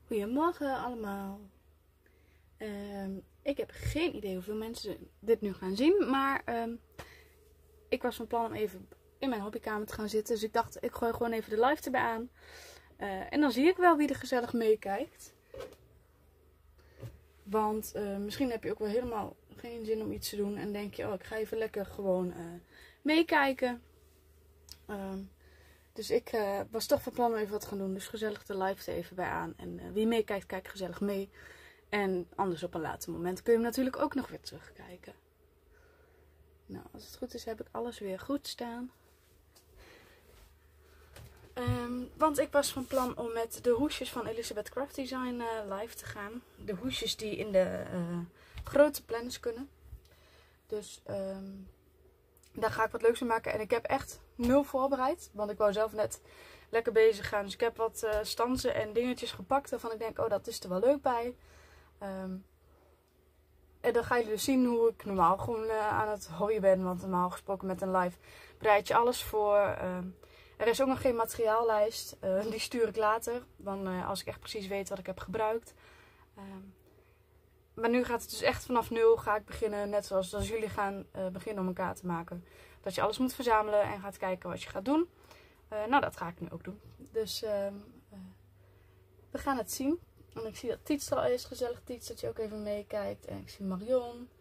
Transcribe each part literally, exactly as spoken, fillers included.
Goedemorgen allemaal. Um, ik heb geen idee hoeveel mensen dit nu gaan zien, maar um, ik was van plan om even in mijn hobbykamer te gaan zitten. Dus ik dacht, ik gooi gewoon even de live erbij aan. Uh, en dan zie ik wel wie er gezellig meekijkt. Want uh, misschien heb je ook wel helemaal geen zin om iets te doen en denk je, oh, ik ga even lekker gewoon uh, meekijken. Um, Dus ik uh, was toch van plan om even wat te gaan doen. Dus gezellig de live er even bij aan. En uh, wie meekijkt, kijkt gezellig mee. En anders op een later moment kun je hem natuurlijk ook nog weer terugkijken. Nou, als het goed is heb ik alles weer goed staan. Um, want ik was van plan om met de hoesjes van Elizabeth Craft Design uh, live te gaan. De hoesjes die in de uh, grote planners kunnen. Dus... Um, Daar ga ik wat leuks mee maken. En ik heb echt nul voorbereid. Want ik wou zelf net lekker bezig gaan. Dus ik heb wat uh, stansen en dingetjes gepakt. Waarvan ik denk, oh, dat is er wel leuk bij. Um, en dan ga je dus zien hoe ik normaal gewoon uh, aan het hobbyen ben. Want normaal gesproken met een live bereid je alles voor. Um, er is ook nog geen materiaallijst. Uh, die stuur ik later. Dan uh, als ik echt precies weet wat ik heb gebruikt. Um, Maar nu gaat het dus echt vanaf nul ga ik beginnen, net zoals als jullie gaan uh, beginnen om elkaar te maken. Dat je alles moet verzamelen en gaat kijken wat je gaat doen. Uh, nou, dat ga ik nu ook doen. Dus uh, uh, we gaan het zien. En ik zie dat Tiets er al is. Gezellig Tiets, dat je ook even meekijkt. En ik zie Marion.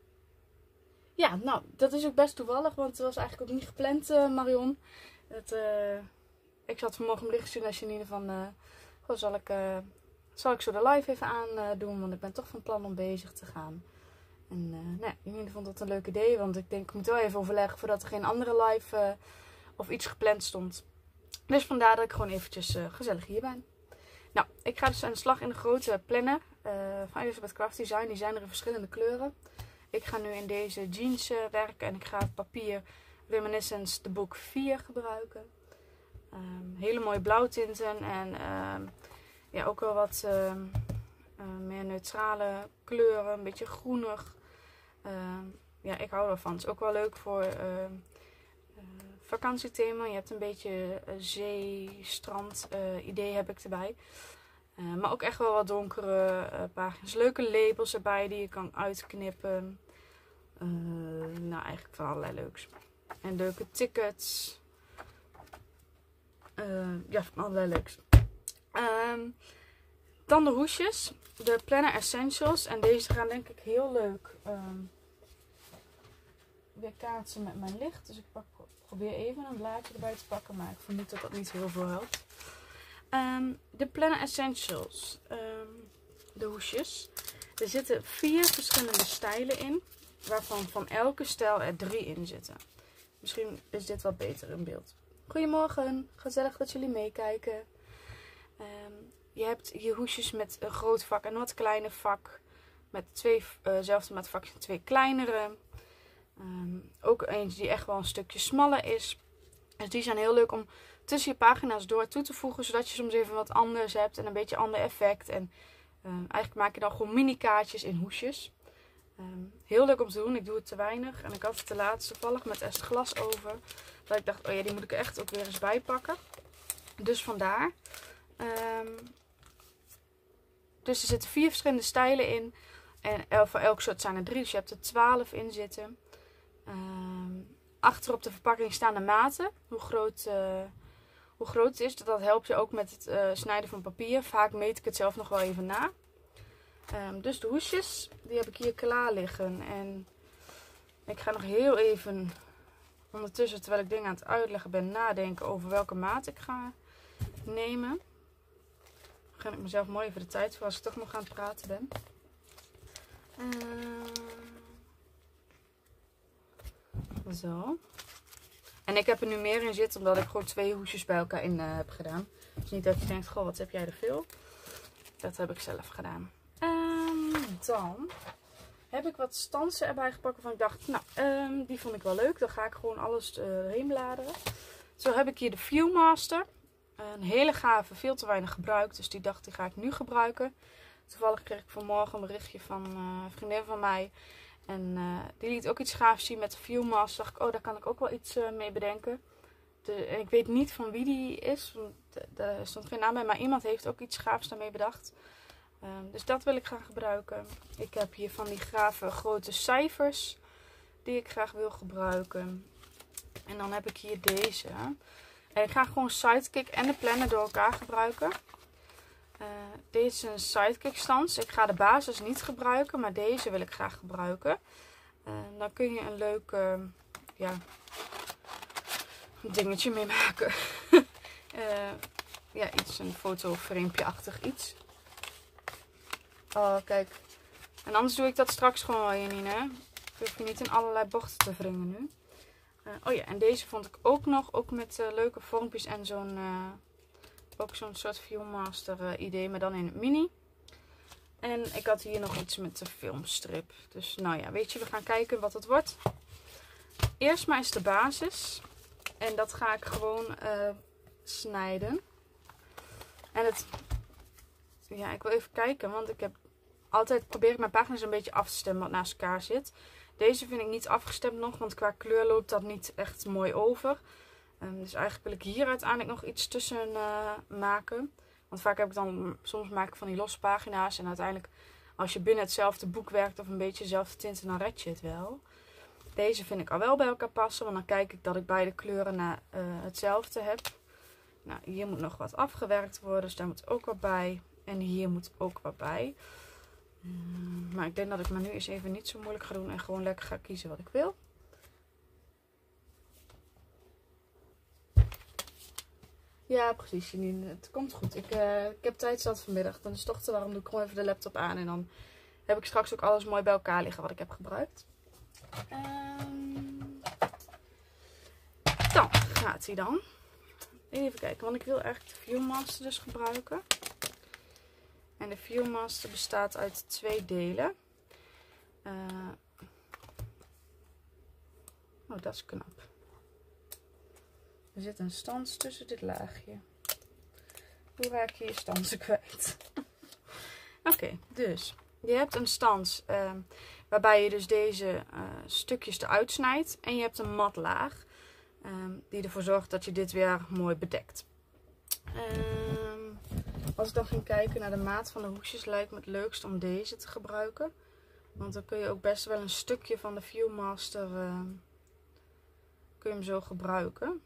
Ja, nou, dat is ook best toevallig, want het was eigenlijk ook niet gepland, uh, Marion. Het, uh, ik zat vanmorgen om licht te zien als Janine van, uh, goh, zal ik... Uh, Zal ik zo de live even aan uh, doen, want ik ben toch van plan om bezig te gaan. En uh, nou ja, Janine vond dat een leuk idee, want ik denk ik moet wel even overleggen voordat er geen andere live uh, of iets gepland stond. Dus vandaar dat ik gewoon eventjes uh, gezellig hier ben. Nou, ik ga dus aan de slag in de grote planner uh, van Elizabeth Craft Design. Die zijn er in verschillende kleuren. Ik ga nu in deze jeans uh, werken en ik ga het papier Reminiscence de boek vier gebruiken. Um, hele mooie blauwtinten en... Uh, Ja, ook wel wat uh, uh, meer neutrale kleuren. Een beetje groenig. Uh, ja, ik hou ervan. Het is ook wel leuk voor uh, uh, vakantiethema. Je hebt een beetje uh, zee-strand uh, idee heb ik erbij. Uh, maar ook echt wel wat donkere uh, pagina's. Leuke labels erbij die je kan uitknippen. Uh, nou, eigenlijk van allerlei leuks. En leuke tickets. Uh, ja, van allerlei leuks. Um, dan de hoesjes, de Planner Essentials. En deze gaan denk ik heel leuk um, weer kaatsen met mijn licht. Dus ik pak, probeer even een blaadje erbij te pakken, maar ik vermoed dat dat niet heel veel helpt. Um, de Planner Essentials, um, de hoesjes. Er zitten vier verschillende stijlen in, waarvan van elke stijl er drie in zitten. Misschien is dit wat beter in beeld. Goedemorgen, gezellig dat jullie meekijken. Um, je hebt je hoesjes met een groot vak en een wat kleiner vak. Met twee, uh, zelfde met vakjes, twee kleinere. Um, ook eentje die echt wel een stukje smaller is. Dus die zijn heel leuk om tussen je pagina's door toe te voegen. Zodat je soms even wat anders hebt en een beetje ander effect. En um, eigenlijk maak je dan gewoon mini kaartjes in hoesjes. Um, heel leuk om te doen. Ik doe het te weinig. En ik had het te laatst toevallig met Esther Glas over. Dat ik dacht, oh ja, die moet ik er echt ook weer eens bij pakken. Dus vandaar. Um, dus er zitten vier verschillende stijlen in. En voor elk soort zijn er drie. Dus je hebt er twaalf in zitten. Um, achter op de verpakking staan de maten. Hoe groot, uh, hoe groot het is. Dat helpt je ook met het uh, snijden van papier. Vaak meet ik het zelf nog wel even na. Um, dus de hoesjes. Die heb ik hier klaar liggen. En ik ga nog heel even ondertussen, terwijl ik dingen aan het uitleggen ben, nadenken over welke maat ik ga nemen. Dan ga ik mezelf mooi even de tijd voor als ik toch nog aan het praten ben. Uh, zo. En ik heb er nu meer in zitten omdat ik gewoon twee hoesjes bij elkaar in uh, heb gedaan. Dus niet dat je denkt, goh, wat heb jij er veel. Dat heb ik zelf gedaan. Um, dan heb ik wat stansen erbij gepakt waarvan ik dacht, nou, um, die vond ik wel leuk. Dan ga ik gewoon alles uh, heen bladeren. Zo heb ik hier de Viewmaster. Een hele gave, veel te weinig gebruikt. Dus die dacht, die ga ik nu gebruiken. Toevallig kreeg ik vanmorgen een berichtje van uh, een vriendin van mij. En uh, die liet ook iets gaafs zien met de Viewmaster. Dacht ik, oh, daar kan ik ook wel iets uh, mee bedenken. de, en ik weet niet van wie die is. Er stond geen naam bij, maar iemand heeft ook iets gaafs daarmee bedacht. Um, dus dat wil ik graag gebruiken. Ik heb hier van die gave grote cijfers die ik graag wil gebruiken. En dan heb ik hier deze. En ik ga gewoon Sidekick en de planner door elkaar gebruiken. Uh, deze is een Sidekick stans. Ik ga de basis niet gebruiken, maar deze wil ik graag gebruiken. Uh, dan kun je een leuk uh, ja, dingetje mee maken. uh, ja, iets, een fotoframepje-achtig iets. Oh, kijk. En anders doe ik dat straks gewoon wel, Janine. Ik hoef je niet in allerlei bochten te wringen nu. Uh, oh ja, en deze vond ik ook nog. Ook met uh, leuke vormpjes en zo'n uh, ook zo'n soort Viewmaster uh, idee, maar dan in het mini. En ik had hier nog iets met de filmstrip. Dus nou ja, weet je, we gaan kijken wat het wordt. Eerst maar eens de basis. En dat ga ik gewoon uh, snijden. En het... Ja, ik wil even kijken, want ik heb altijd probeer ik mijn pagina's een beetje af te stemmen wat naast elkaar zit. Deze vind ik niet afgestemd nog, want qua kleur loopt dat niet echt mooi over. Um, dus eigenlijk wil ik hier uiteindelijk nog iets tussen uh, maken. Want vaak heb ik dan, soms maak ik van die losse pagina's. En uiteindelijk, als je binnen hetzelfde boek werkt of een beetje dezelfde tinten, dan red je het wel. Deze vind ik al wel bij elkaar passen, want dan kijk ik dat ik beide kleuren naar uh, hetzelfde heb. Nou, hier moet nog wat afgewerkt worden, dus daar moet ook wat bij. En hier moet ook wat bij. Um, maar ik denk dat ik me nu eens even niet zo moeilijk ga doen en gewoon lekker ga kiezen wat ik wil. Ja, precies Janine. Het komt goed. Ik, uh, ik heb tijd zat vanmiddag. Dan is het toch te warm. Doe ik gewoon even de laptop aan. En dan heb ik straks ook alles mooi bij elkaar liggen wat ik heb gebruikt. Um, dan gaat hij dan. Even kijken. Want ik wil eigenlijk de Viewmaster dus gebruiken. En de Viewmaster bestaat uit twee delen. Uh, oh, dat is knap. Er zit een stans tussen dit laagje. Hoe raak je je stansen kwijt? Oké, okay, dus je hebt een stans uh, waarbij je dus deze uh, stukjes eruit snijdt. En je hebt een matlaag um, die ervoor zorgt dat je dit weer mooi bedekt. Um, als ik dan ging kijken naar de maat van de hoesjes, lijkt me het leukst om deze te gebruiken. Want dan kun je ook best wel een stukje van de Viewmaster uh, kun je hem zo gebruiken.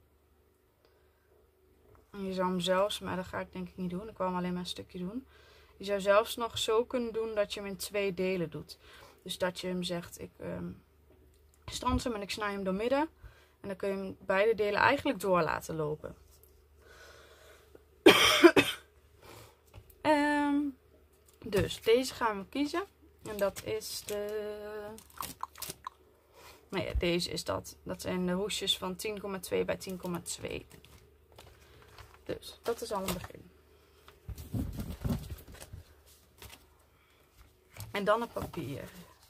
En je zou hem zelfs, maar dat ga ik denk ik niet doen. Ik wou hem alleen maar een stukje doen. Je zou zelfs nog zo kunnen doen dat je hem in twee delen doet. Dus dat je hem zegt, ik um, stans hem en ik snij hem door midden. En dan kun je hem beide delen eigenlijk door laten lopen. um, dus deze gaan we kiezen. En dat is de... Nou ja, deze is dat. Dat zijn de hoesjes van tien komma twee bij tien komma twee. Dus dat is al een begin. En dan het papier.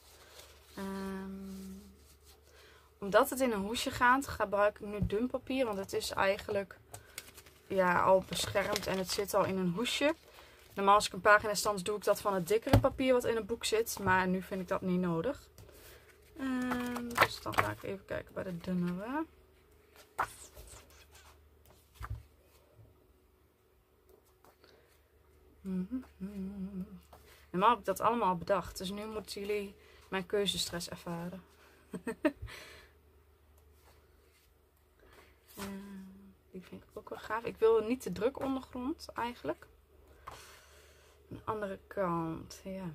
Um, omdat het in een hoesje gaat, gebruik ik nu dun papier. Want het is eigenlijk ja, al beschermd en het zit al in een hoesje. Normaal als ik een pagina stans doe ik dat van het dikkere papier wat in een boek zit. Maar nu vind ik dat niet nodig. Um, dus dan ga ik even kijken bij de dunnere. Mm-hmm. Normaal heb ik dat allemaal bedacht. Dus nu moeten jullie mijn keuzestress ervaren. uh, die vind ik ook wel gaaf. Ik wil niet te druk ondergrond eigenlijk. Aan de andere kant, ja.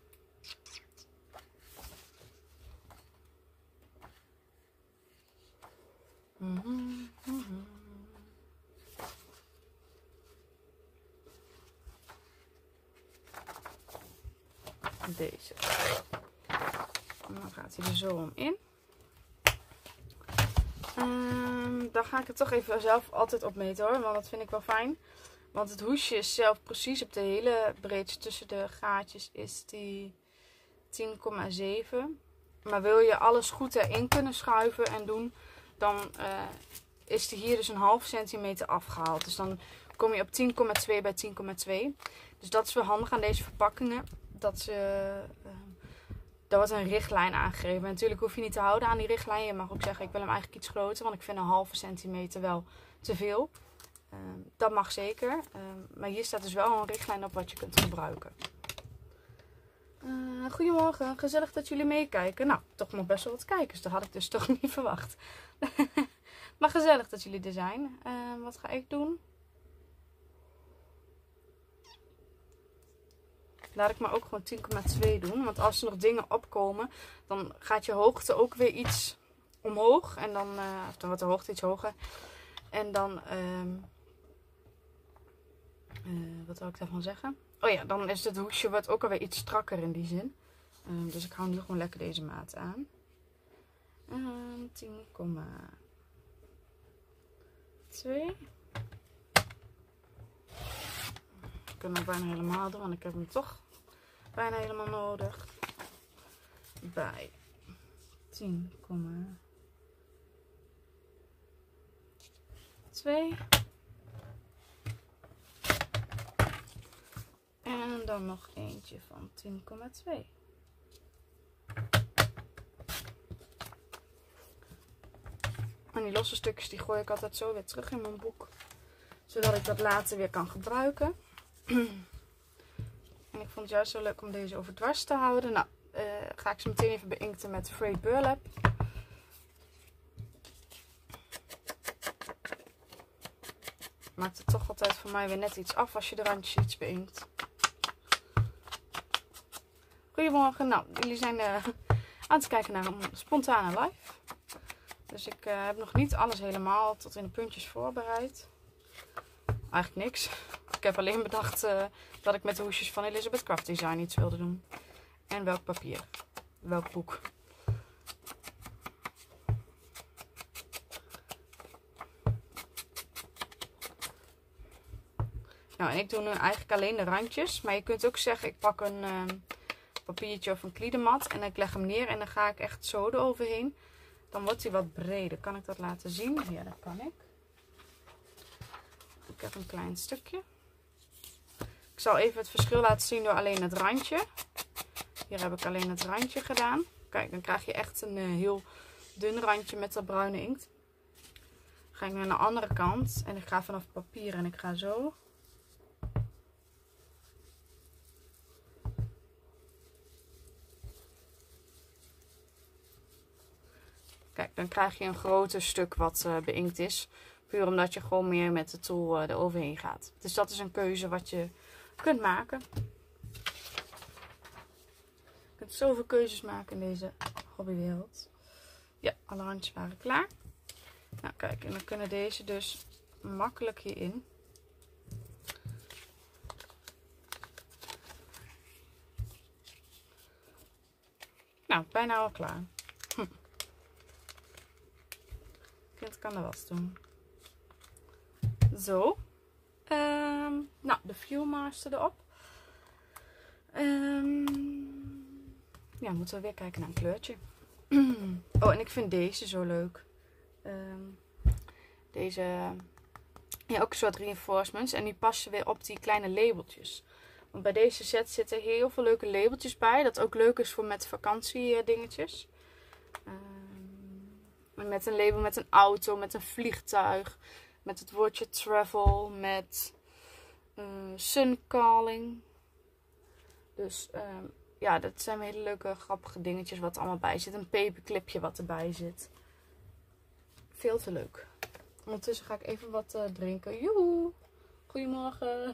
Mm-hmm. Mm-hmm. Deze. En dan gaat hij er zo om in. Um, dan ga ik het toch even zelf altijd opmeten hoor. Want dat vind ik wel fijn. Want het hoesje is zelf precies op de hele breedte tussen de gaatjes is die tien komma zeven. Maar wil je alles goed erin kunnen schuiven en doen, dan uh, is die hier dus een half centimeter afgehaald. Dus dan kom je op tien komma twee bij tien komma twee. Dus dat is wel handig aan deze verpakkingen. Dat ze uh, daar wordt een richtlijn aangegeven. Natuurlijk hoef je niet te houden aan die richtlijn. Je mag ook zeggen, ik wil hem eigenlijk iets groter. Want ik vind een halve centimeter wel te veel. Uh, dat mag zeker. Uh, maar hier staat dus wel een richtlijn op wat je kunt gebruiken. Uh, goedemorgen, gezellig dat jullie meekijken. Nou, toch nog best wel wat kijkers. Dat had ik dus toch niet verwacht. Maar gezellig dat jullie er zijn. Uh, wat ga ik doen? Laat ik maar ook gewoon tien komma twee doen. Want als er nog dingen opkomen, dan gaat je hoogte ook weer iets omhoog. En dan, uh, of dan wordt de hoogte iets hoger. En dan, uh, uh, wat wil ik daarvan zeggen? Oh ja, dan is het hoesje wordt ook alweer iets strakker in die zin. Uh, dus ik hou nu gewoon lekker deze maat aan. Uh, tien komma twee. Ik kan het bijna helemaal doen, want ik heb hem toch bijna helemaal nodig. Bij tien komma twee. En dan nog eentje van tien komma twee. En die losse stukjes die gooi ik altijd zo weer terug in mijn boek. Zodat ik dat later weer kan gebruiken. En ik vond het juist zo leuk om deze over dwars te houden. Nou, uh, ga ik ze meteen even beinkten met Frayed Burlap. Maakt het toch altijd voor mij weer net iets af als je de randjes iets beïnkt. Goedemorgen, nou, jullie zijn uh, aan het kijken naar een spontane live. Dus ik uh, heb nog niet alles helemaal tot in de puntjes voorbereid. Eigenlijk niks. Ik heb alleen bedacht uh, dat ik met de hoesjes van Elizabeth Craft Design iets wilde doen. En welk papier. Welk boek. Nou, en ik doe nu eigenlijk alleen de randjes. Maar je kunt ook zeggen, ik pak een uh, papiertje of een kliedermat. En ik leg hem neer en dan ga ik echt zo eroverheen. Dan wordt hij wat breder. Kan ik dat laten zien? Ja, dat kan ik. Ik heb een klein stukje. Ik zal even het verschil laten zien door alleen het randje. Hier heb ik alleen het randje gedaan. Kijk, dan krijg je echt een uh, heel dun randje met dat bruine inkt. Dan ga ik naar de andere kant. En ik ga vanaf het papier en ik ga zo. Kijk, dan krijg je een groter stuk wat uh, beïnkt is. Puur omdat je gewoon meer met de tool uh, eroverheen gaat. Dus dat is een keuze wat je kunt maken. Je kunt zoveel keuzes maken in deze hobbywereld. Ja, alle randjes waren klaar. Nou kijk, en dan kunnen deze dus makkelijk hierin. Nou, bijna al klaar. Hm. Kind kan er wat doen. Zo. Um, nou, de Viewmaster erop. Um, ja, moeten we weer kijken naar een kleurtje. Oh, en ik vind deze zo leuk. Um, deze, ja, ook een soort reinforcements. En die passen weer op die kleine labeltjes. Want bij deze set zitten heel veel leuke labeltjes bij. Dat ook leuk is voor met vakantiedingetjes. Um, met een label met een auto, met een vliegtuig. Met het woordje travel, met uh, sun calling. Dus uh, ja, dat zijn hele leuke grappige dingetjes wat er allemaal bij zit. Een paperclipje wat erbij zit. Veel te leuk. Ondertussen ga ik even wat uh, drinken. Joehoe! Goedemorgen!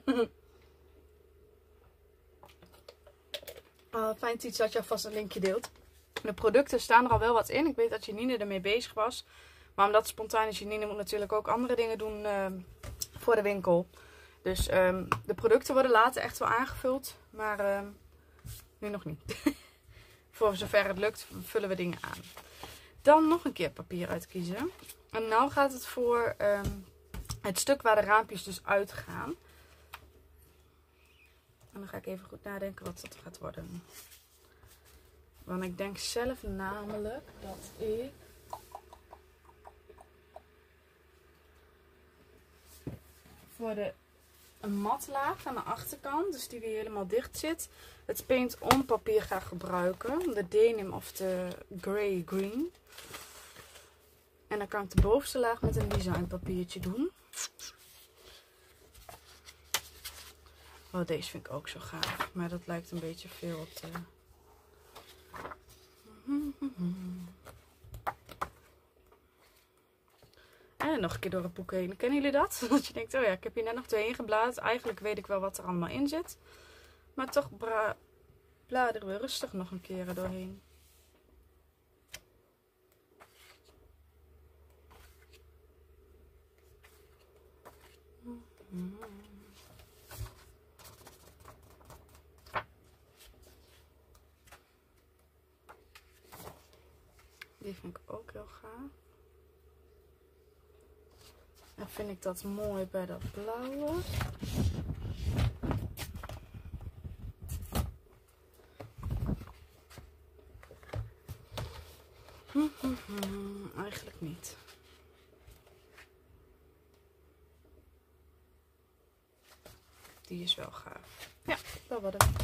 uh, fijn iets dat je alvast een linkje deelt. De producten staan er al wel wat in. Ik weet dat Janine ermee bezig was. Maar omdat het spontaan is, Janine moet natuurlijk ook andere dingen doen uh, voor de winkel. Dus um, de producten worden later echt wel aangevuld. Maar um, nu nog niet. Voor zover het lukt, vullen we dingen aan. Dan nog een keer papier uitkiezen. En nu gaat het voor um, het stuk waar de raampjes dus uitgaan. En dan ga ik even goed nadenken wat dat gaat worden. Want ik denk zelf namelijk dat ik... voor de een matlaag aan de achterkant, dus die weer helemaal dicht zit, het paint-on papier ga gebruiken. De denim of de grey green. En dan kan ik de bovenste laag met een design papiertje doen. Oh, deze vind ik ook zo gaaf. Maar dat lijkt een beetje veel op de... En nog een keer door het boek heen. Kennen jullie dat? Dat je denkt, oh ja, ik heb hier net nog doorheen gebladerd. Eigenlijk weet ik wel wat er allemaal in zit. Maar toch bladeren we rustig nog een keer er doorheen. Die vind ik ook heel gaaf. En vind ik dat mooi bij dat blauwe. Eigenlijk niet. Die is wel gaaf. Ja, dat was het.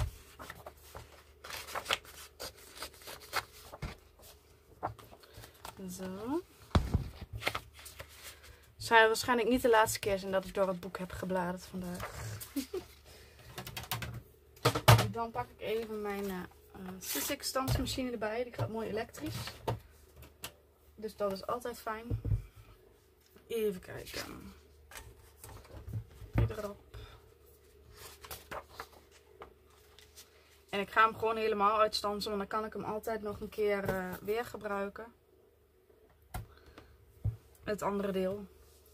Zo. Het zou waarschijnlijk niet de laatste keer zijn dat ik door het boek heb gebladerd vandaag. Dan pak ik even mijn uh, Sizzix stampmachine erbij. Die gaat mooi elektrisch. Dus dat is altijd fijn. Even kijken. Erop. En ik ga hem gewoon helemaal uitstansen, want dan kan ik hem altijd nog een keer uh, weer gebruiken. Het andere deel.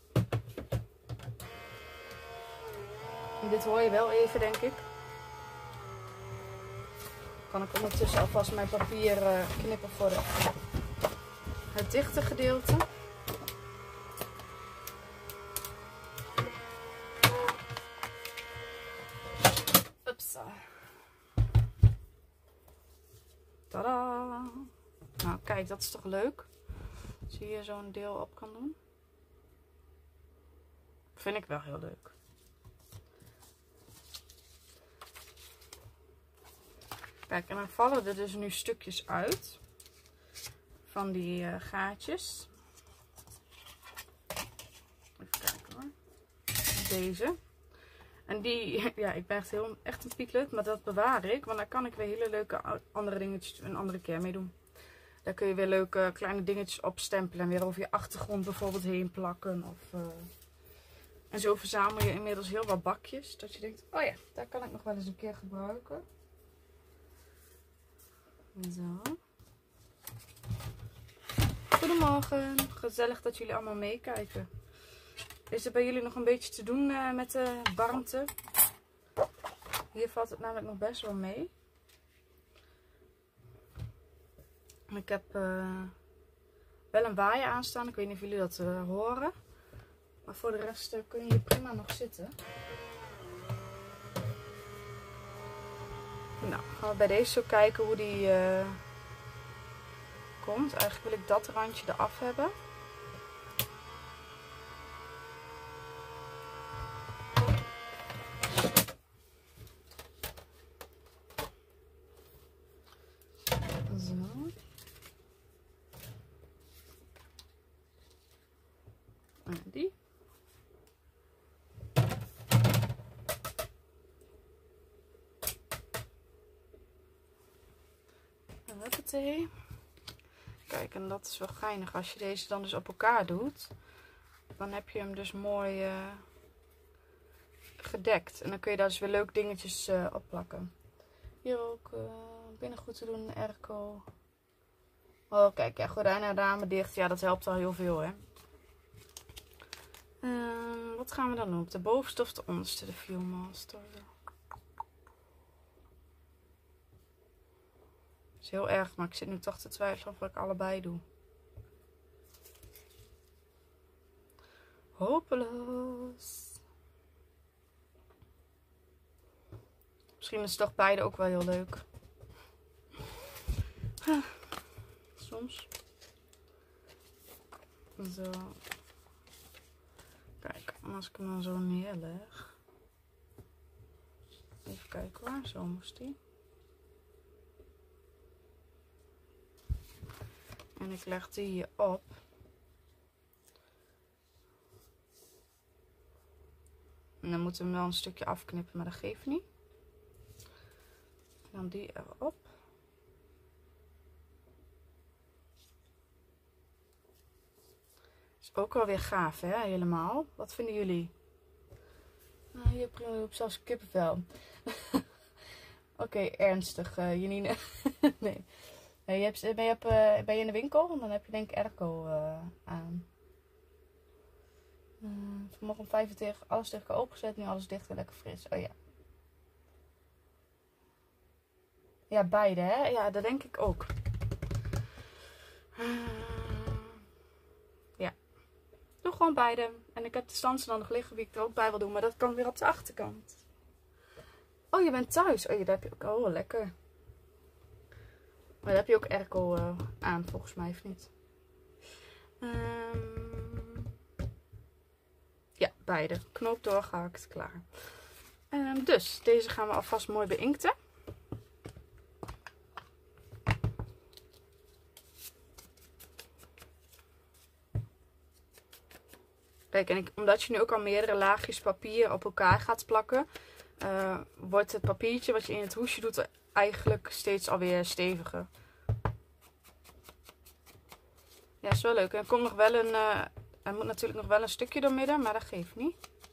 En dit hoor je wel even, denk ik. Kan ik ondertussen alvast mijn papier uh, knippen voor de, het dichte gedeelte. Upsa. Tadaa! Nou, kijk, dat is toch leuk? Als je hier zo'n deel op kan doen. Vind ik wel heel leuk. Kijk, en dan vallen er dus nu stukjes uit. Van die uh, gaatjes. Even kijken hoor. Deze. En die, ja, ik ben echt, heel, echt een pieklut, maar dat bewaar ik. Want daar kan ik weer hele leuke andere dingetjes een andere keer mee doen. Daar kun je weer leuke kleine dingetjes op stempelen. En weer over je achtergrond bijvoorbeeld heen plakken. Of, uh... En zo verzamel je inmiddels heel wat bakjes. Dat je denkt, oh ja, daar kan ik nog wel eens een keer gebruiken. Zo. Goedemorgen. Gezellig dat jullie allemaal meekijken. Is er bij jullie nog een beetje te doen uh, met de warmte? Hier valt het namelijk nog best wel mee. Ik heb uh, wel een waaier aanstaan. Ik weet niet of jullie dat uh, horen. Maar voor de rest uh, kun je hier prima nog zitten. Nou, gaan we bij deze zo kijken hoe die uh, komt. Eigenlijk wil ik dat randje eraf hebben. Zo. En die. Huppatee. Kijk, en dat is wel geinig. Als je deze dan dus op elkaar doet, dan heb je hem dus mooi uh, gedekt. En dan kun je daar dus weer leuke dingetjes uh, op plakken. Hier ook uh, binnengoed te doen, airco. Oh, kijk, ja, gordijnen en ramen dicht. Ja, dat helpt al heel veel, hè. Uh, wat gaan we dan doen? Op de bovenste of de onderste, de Viewmaster? Is heel erg, maar ik zit nu toch te twijfelen of ik allebei doe. Hopeloos. Misschien is toch beide ook wel heel leuk. Soms. Zo. Kijk, en als ik hem dan zo neerleg. kijken hoor, zo moest die. En ik leg die hier op. En dan moeten we hem wel een stukje afknippen, maar dat geeft niet. En dan die erop. Is ook wel weer gaaf, hè? Helemaal. Wat vinden jullie? Nou, hier heb je zelfs kippenvel. Oké, okay, ernstig, uh, Janine. Nee. Je hebt, ben, je op, uh, ben je in de winkel? Dan heb je denk ik airco uh, aan. Uh, vanmorgen om vijf uur tegen, alles tegen elkaar opengezet. Nu alles dicht en lekker fris. Oh ja. Ja, beide hè. Ja, dat denk ik ook. Uh, ja. Doe gewoon beide. En ik heb de stansen dan nog liggen die ik er ook bij wil doen. Maar dat kan weer op de achterkant. Oh, je bent thuis. Oh, ja, daar heb je ook. Oh, lekker. Maar daar heb je ook airco uh, aan volgens mij, of niet? Um, ja, beide. Knoop doorgehakt, klaar. Um, dus, deze gaan we alvast mooi beinkten. Kijk, en ik, omdat je nu ook al meerdere laagjes papier op elkaar gaat plakken, uh, wordt het papiertje wat je in het hoesje doet eigenlijk steeds alweer steviger. Ja, is wel leuk. En er komt nog wel een, uh, er moet natuurlijk nog wel een stukje door midden, maar dat geeft niet.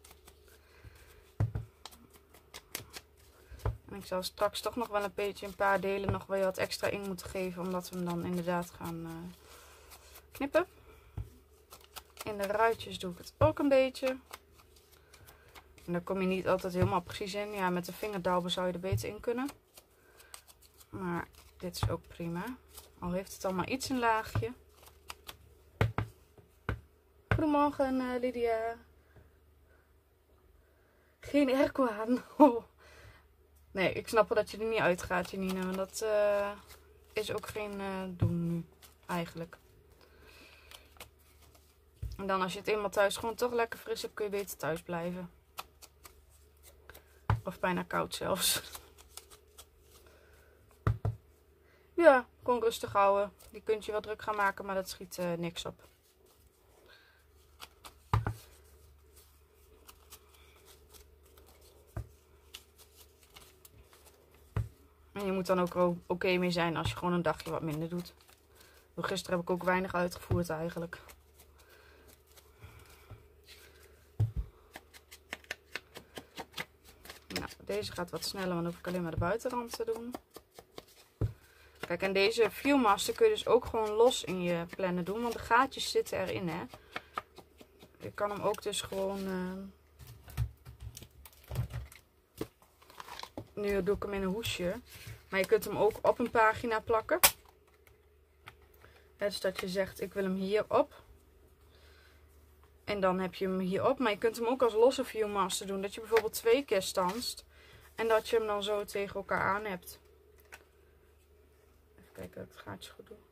En ik zal straks toch nog wel een beetje een paar delen nog wel wat extra in moeten geven, omdat we hem dan inderdaad gaan uh, knippen. In de ruitjes doe ik het ook een beetje. En daar kom je niet altijd helemaal precies in. Ja, met de vingerdauwen zou je er beter in kunnen. Maar dit is ook prima. Al heeft het allemaal iets een laagje. Goedemorgen uh, Lydia. Geen airco aan. Oh. Nee, ik snap wel dat je er niet uitgaat, Janine. Want dat uh, is ook geen uh, doen nu, eigenlijk. En dan als je het eenmaal thuis gewoon toch lekker fris hebt, kun je beter thuis blijven. Of bijna koud zelfs. Ja, kon rustig houden. Die kunt je wel druk gaan maken, maar dat schiet uh, niks op. En je moet dan ook oké okay mee zijn als je gewoon een dagje wat minder doet. Gisteren heb ik ook weinig uitgevoerd eigenlijk. Nou, deze gaat wat sneller, want dan hoef ik alleen maar de buitenrand te doen. Kijk, en deze Viewmaster kun je dus ook gewoon los in je plannen doen, want de gaatjes zitten erin, hè. Je kan hem ook dus gewoon... Uh... Nu doe ik hem in een hoesje. Maar je kunt hem ook op een pagina plakken. Dus dat je zegt, ik wil hem hierop. En dan heb je hem hierop. Maar je kunt hem ook als losse Viewmaster doen. Dat je bijvoorbeeld twee keer stanst. En dat je hem dan zo tegen elkaar aan hebt. Even kijken dat ik het gaatje goed doe.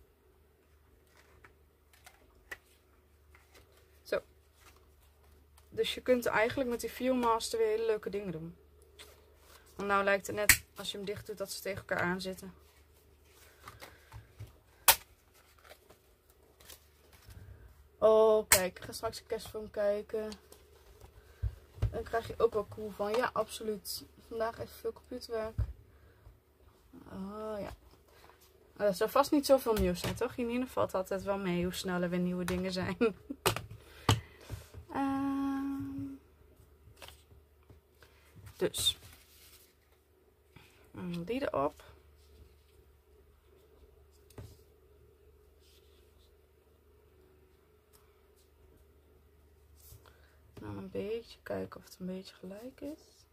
Zo. Dus je kunt eigenlijk met die Viewmaster weer hele leuke dingen doen. Want nou lijkt het net, als je hem dicht doet, dat ze tegen elkaar aan zitten. Oh, kijk. Ik ga straks een kerstfilm kijken. Dan krijg je ook wel cool van. Ja, absoluut. Vandaag even veel computerwerk. Oh, ja. Er zou vast niet zoveel nieuws zijn, toch? In ieder geval valt altijd wel mee hoe snel er weer nieuwe dingen zijn. uh, dus. Die erop. Dan een beetje kijken of het een beetje gelijk is.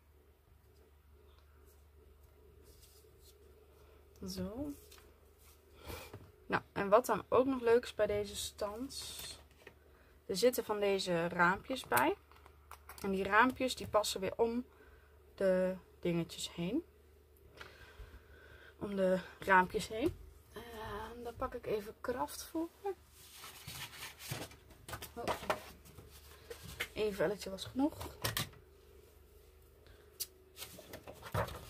Zo. Nou, en wat dan ook nog leuk is bij deze stands. Er zitten van deze raampjes bij. En die raampjes die passen weer om de dingetjes heen. Om de raampjes heen. En daar pak ik even kracht voor. Oh. Eén velletje was genoeg.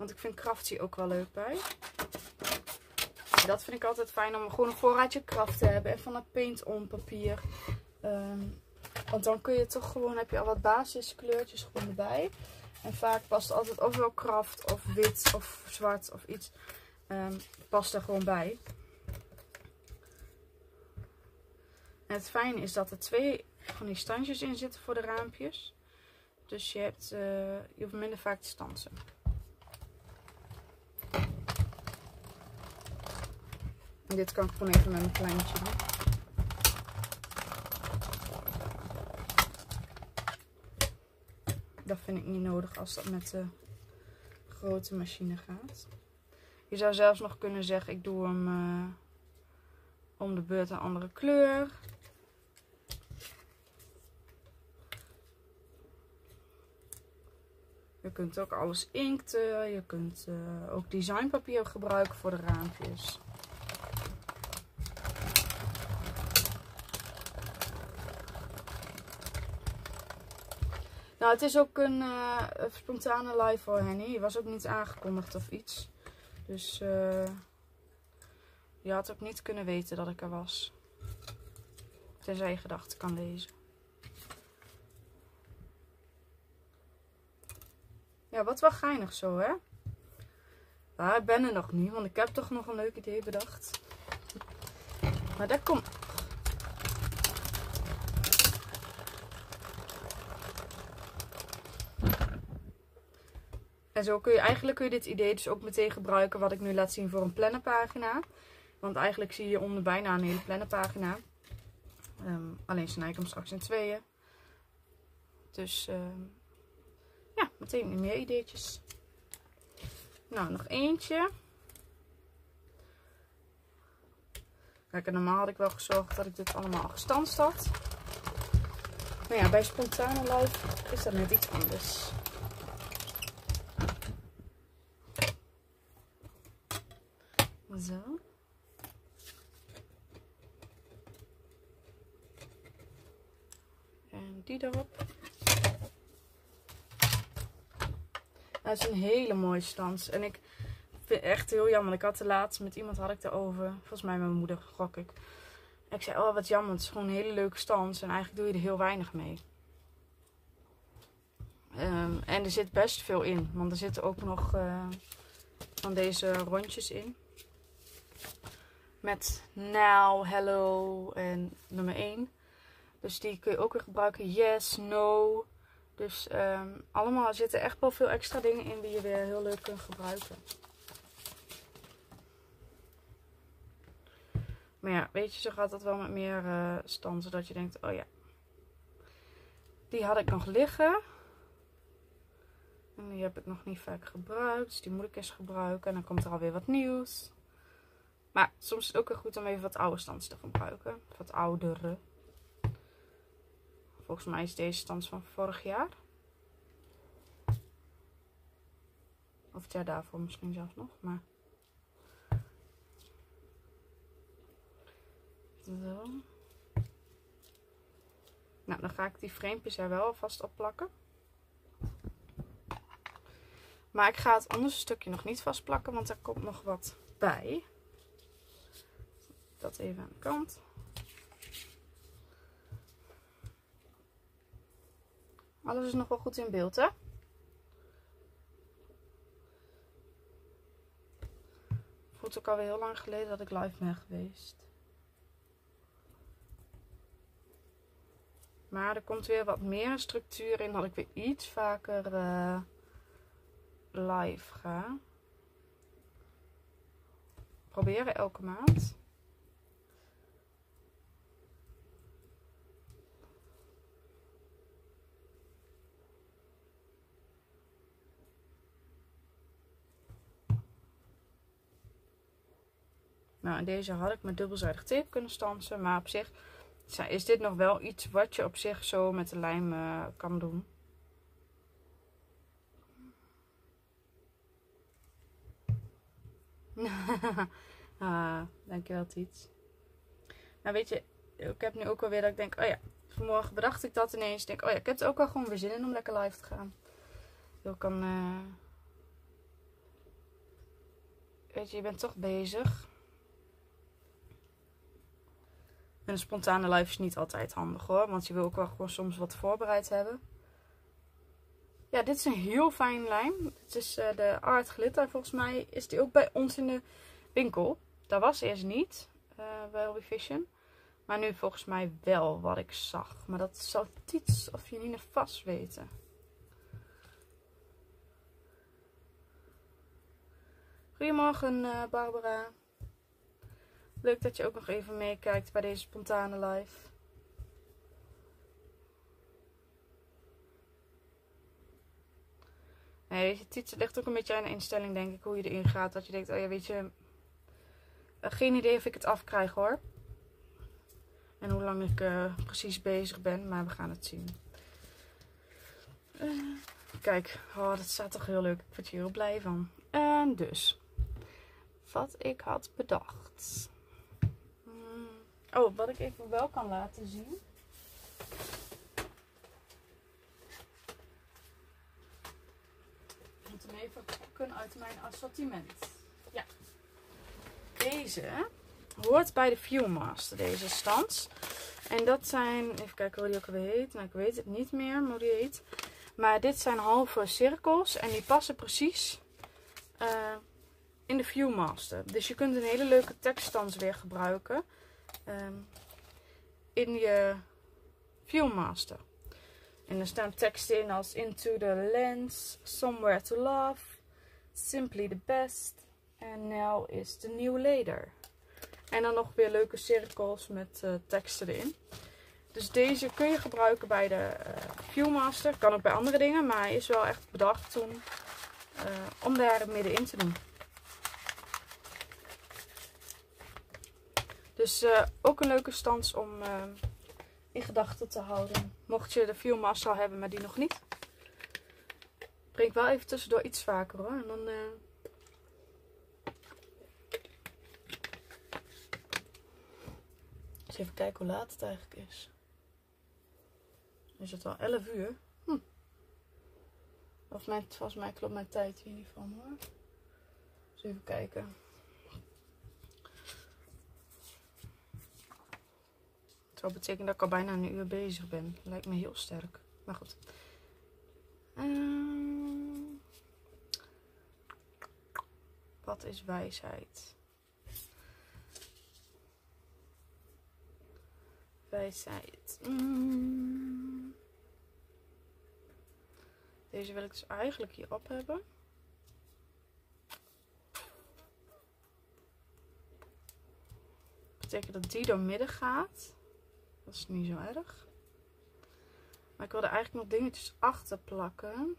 Want ik vind Crafty ook wel leuk bij. Dat vind ik altijd fijn om gewoon een voorraadje Kraft te hebben. En van het paint-on papier. Um, want dan kun je toch gewoon, heb je al wat basiskleurtjes gewoon erbij. En vaak past altijd ofwel Kraft of wit of zwart of iets. Um, past er gewoon bij. En het fijne is dat er twee van die standjes in zitten voor de raampjes. Dus je, hebt, uh, je hoeft minder vaak te stansen. En dit kan ik gewoon even met mijn kleintje doen. Dat vind ik niet nodig als dat met de grote machine gaat. Je zou zelfs nog kunnen zeggen, ik doe hem uh, om de beurt een andere kleur. Je kunt ook alles inkten. Je kunt uh, ook designpapier gebruiken voor de raampjes. Nou, het is ook een, uh, een spontane live voor Henny. Je was ook niet aangekondigd of iets. Dus uh, je had ook niet kunnen weten dat ik er was. Tenzij je gedachten kan lezen. Ja, wat wel geinig zo, hè? Maar ik ben er nog niet, want ik heb toch nog een leuk idee bedacht. Maar dat komt... En zo kun je eigenlijk kun je dit idee dus ook meteen gebruiken wat ik nu laat zien voor een plannerpagina. Want eigenlijk zie je onder bijna een hele plannerpagina. Um, alleen snij ik hem straks in tweeën. Dus um, ja, meteen meer ideetjes. Nou, nog eentje. Kijk, en normaal had ik wel gezorgd dat ik dit allemaal gestanst had. Maar ja, bij spontane live is dat net iets anders. Zo. En die erop. Dat is een hele mooie stans. En ik vind het echt heel jammer. Ik had de laatst met iemand had ik erover. Volgens mij met mijn moeder, gok ik. En ik zei, oh wat jammer. Het is gewoon een hele leuke stans. En eigenlijk doe je er heel weinig mee. Um, en er zit best veel in. Want er zitten ook nog uh, van deze rondjes in. Met now, hello en nummer één. Dus die kun je ook weer gebruiken. Yes, no. Dus um, allemaal zitten echt wel veel extra dingen in die je weer heel leuk kunt gebruiken. Maar ja, weet je, zo gaat dat wel met meer uh, stansen. Dat je denkt, oh ja. Die had ik nog liggen. En die heb ik nog niet vaak gebruikt. Dus die moet ik eens gebruiken. En dan komt er alweer wat nieuws. Maar soms is het ook weer goed om even wat oude stans te gebruiken. Wat oudere. Volgens mij is deze stans van vorig jaar. Of het jaar daarvoor misschien zelfs nog. Maar... Zo. Nou, dan ga ik die framepjes er wel alvast op plakken. Maar ik ga het onderste stukje nog niet vastplakken, want er komt nog wat bij. Dat even aan de kant. Alles is nog wel goed in beeld, hè? Voelt ook alweer heel lang geleden dat ik live ben geweest. Maar er komt weer wat meer structuur in, dat ik weer iets vaker uh, live ga. Proberen elke maand. Nou, en deze had ik met dubbelzijdig tape kunnen stansen. Maar op zich is dit nog wel iets wat je op zich zo met de lijm uh, kan doen. ah, dankjewel Tiets. Nou weet je, ik heb nu ook alweer dat ik denk, oh ja, vanmorgen bedacht ik dat ineens. Ik denk, oh ja, ik heb er ook wel gewoon weer zin in om lekker live te gaan. Ik kan uh, weet je, je bent toch bezig. En een spontane live is niet altijd handig hoor. Want je wil ook wel gewoon soms wat voorbereid hebben. Ja, dit is een heel fijn lijm. Het is uh, de Art Glitter. Volgens mij is die ook bij ons in de winkel. Dat was eerst niet uh, bij Hobby Vision. Maar nu volgens mij wel wat ik zag. Maar dat zal Tiets of Janine vast weten. Goedemorgen uh, Barbara. Leuk dat je ook nog even meekijkt bij deze spontane live. Nee, weet je, Tiets, het ligt ook een beetje aan de instelling, denk ik, hoe je erin gaat. Dat je denkt, oh ja, weet je, uh, geen idee of ik het afkrijg hoor. En hoe lang ik uh, precies bezig ben, maar we gaan het zien. Uh, kijk, oh, dat staat toch heel leuk. Ik word hier heel blij van. En dus, wat ik had bedacht. Hmm. Oh, wat ik even wel kan laten zien. Ik moet hem even pakken uit mijn assortiment. Ja. Deze hoort bij de Viewmaster, deze stand. En dat zijn, even kijken hoe die ook alweer heet. Nou, ik weet het niet meer hoe die heet. Maar dit zijn halve cirkels en die passen precies uh, in de Viewmaster. Dus je kunt een hele leuke tekststands weer gebruiken um, in je Viewmaster. En er staan teksten in als Into the Lens, Somewhere to Love, Simply the Best en Now is the New Later. En dan nog weer leuke cirkels met uh, teksten erin. Dus deze kun je gebruiken bij de uh, Viewmaster. Kan ook bij andere dingen, maar hij is wel echt bedacht toen uh, om daar middenin te doen. Dus uh, ook een leuke stans om uh, in gedachten te houden. Mocht je de Viewmaster al hebben, maar die nog niet. Breng ik wel even tussendoor iets vaker hoor. En dan... Uh, even kijken hoe laat het eigenlijk is. Is het al elf uur? Hm. Of mijn, volgens mij klopt mijn tijd hier niet van hoor. Dus even kijken. Het zou betekenen dat ik al bijna een uur bezig ben. Lijkt me heel sterk. Maar goed. Um, wat is wijsheid? Wijsheid. Mm. Deze wil ik dus eigenlijk hierop hebben. Dat betekent dat die door midden gaat. Dat is niet zo erg. Maar ik wilde eigenlijk nog dingetjes achter plakken.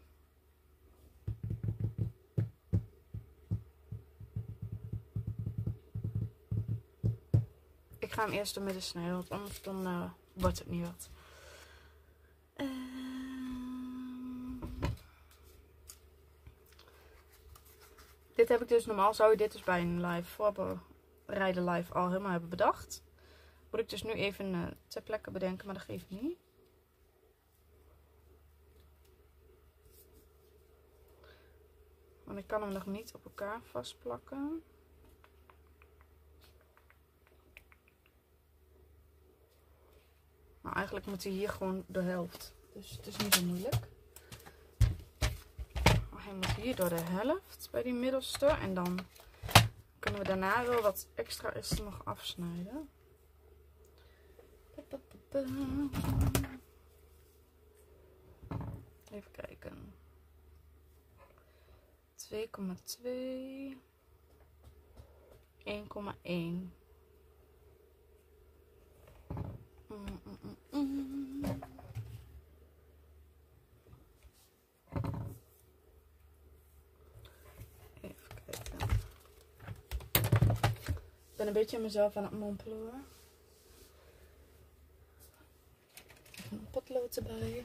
Ik ga hem eerst door midden snijden, want anders dan, uh, wordt het niet wat. Uh... Dit heb ik dus, normaal zou je dit dus bij een live voorbereiden live al helemaal hebben bedacht. Moet ik dus nu even uh, ter plekke bedenken, maar dat geeft niet. Want ik kan hem nog niet op elkaar vastplakken. Nou, eigenlijk moet hij hier gewoon de helft. Dus het is niet zo moeilijk. Maar hij moet hier door de helft bij die middelste. En dan kunnen we daarna wel wat extra is nog afsnijden. Even kijken. twee komma twee. één komma één. Mm, mm, mm, mm. Even kijken. Ik ben een beetje aan mezelf aan het mompelen hoor. Even een potlood erbij.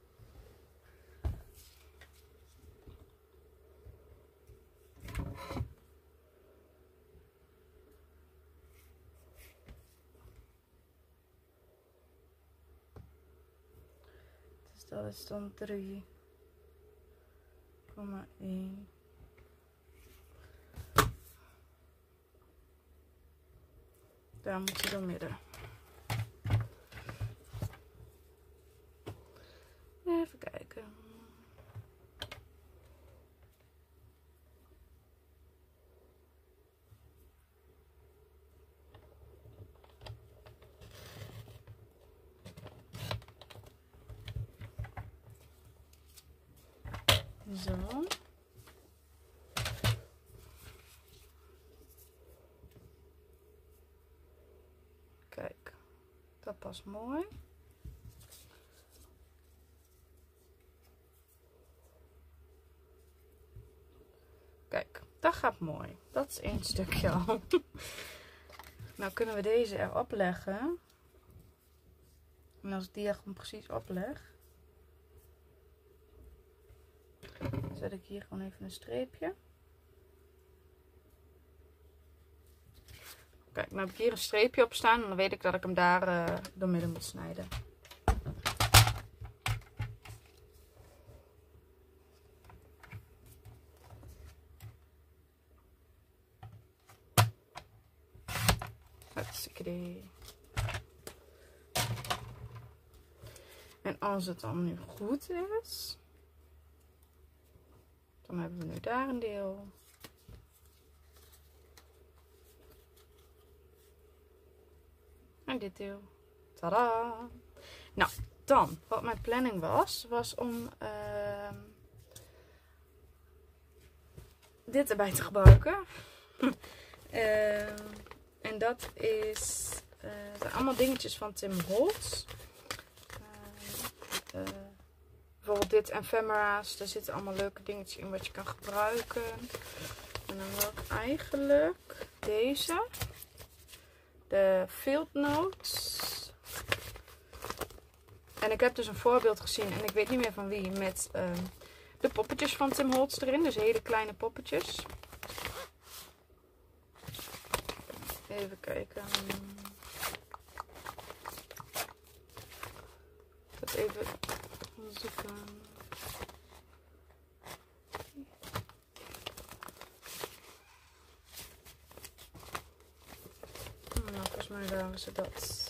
Dat is dan drie komma één. Daar moet hij door midden. Even kijken. Zo. Kijk, dat past mooi. Kijk, dat gaat mooi. Dat is één stukje al. Nou kunnen we deze erop leggen. En als ik die er gewoon precies opleg, zet ik hier gewoon even een streepje. Kijk, nou heb ik hier een streepje op staan en dan weet ik dat ik hem daar uh, door midden moet snijden. Hartstikke. En als het dan nu goed is, dan hebben we nu daar een deel. En dit deel. Tadaa! Nou, dan, wat mijn planning was, was om uh, dit erbij te gebruiken. uh, en dat is, uh, zijn allemaal dingetjes van Tim Holtz. Uh, uh, bijvoorbeeld dit ephemera's, daar zitten allemaal leuke dingetjes in wat je kan gebruiken. En dan wil ik eigenlijk deze. De Field Notes. En ik heb dus een voorbeeld gezien. En ik weet niet meer van wie. Met uh, de poppetjes van Tim Holtz erin. Dus hele kleine poppetjes. Even kijken. Ik ga even zoeken. Nou, volgens mij waren ze dat.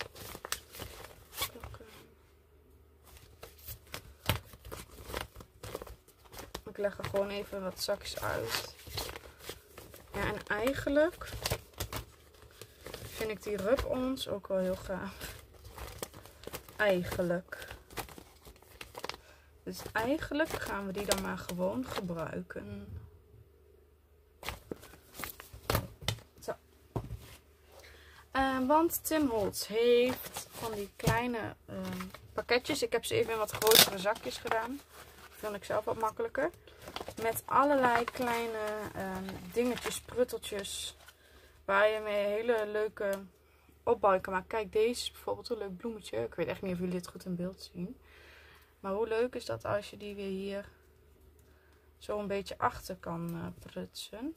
Ik leg er gewoon even wat zakjes uit. Ja, en eigenlijk vind ik die rub-ons ook wel heel gaaf. Eigenlijk. Dus eigenlijk gaan we die dan maar gewoon gebruiken. Zo. Uh, want Tim Holtz heeft van die kleine uh, pakketjes. Ik heb ze even in wat grotere zakjes gedaan. Dat vind ik zelf wat makkelijker. Met allerlei kleine uh, dingetjes, prutteltjes. Waar je mee hele leuke opbouw kan maken. Kijk, deze is bijvoorbeeld een leuk bloemetje. Ik weet echt niet of jullie dit goed in beeld zien. Maar hoe leuk is dat als je die weer hier zo een beetje achter kan uh, prutsen.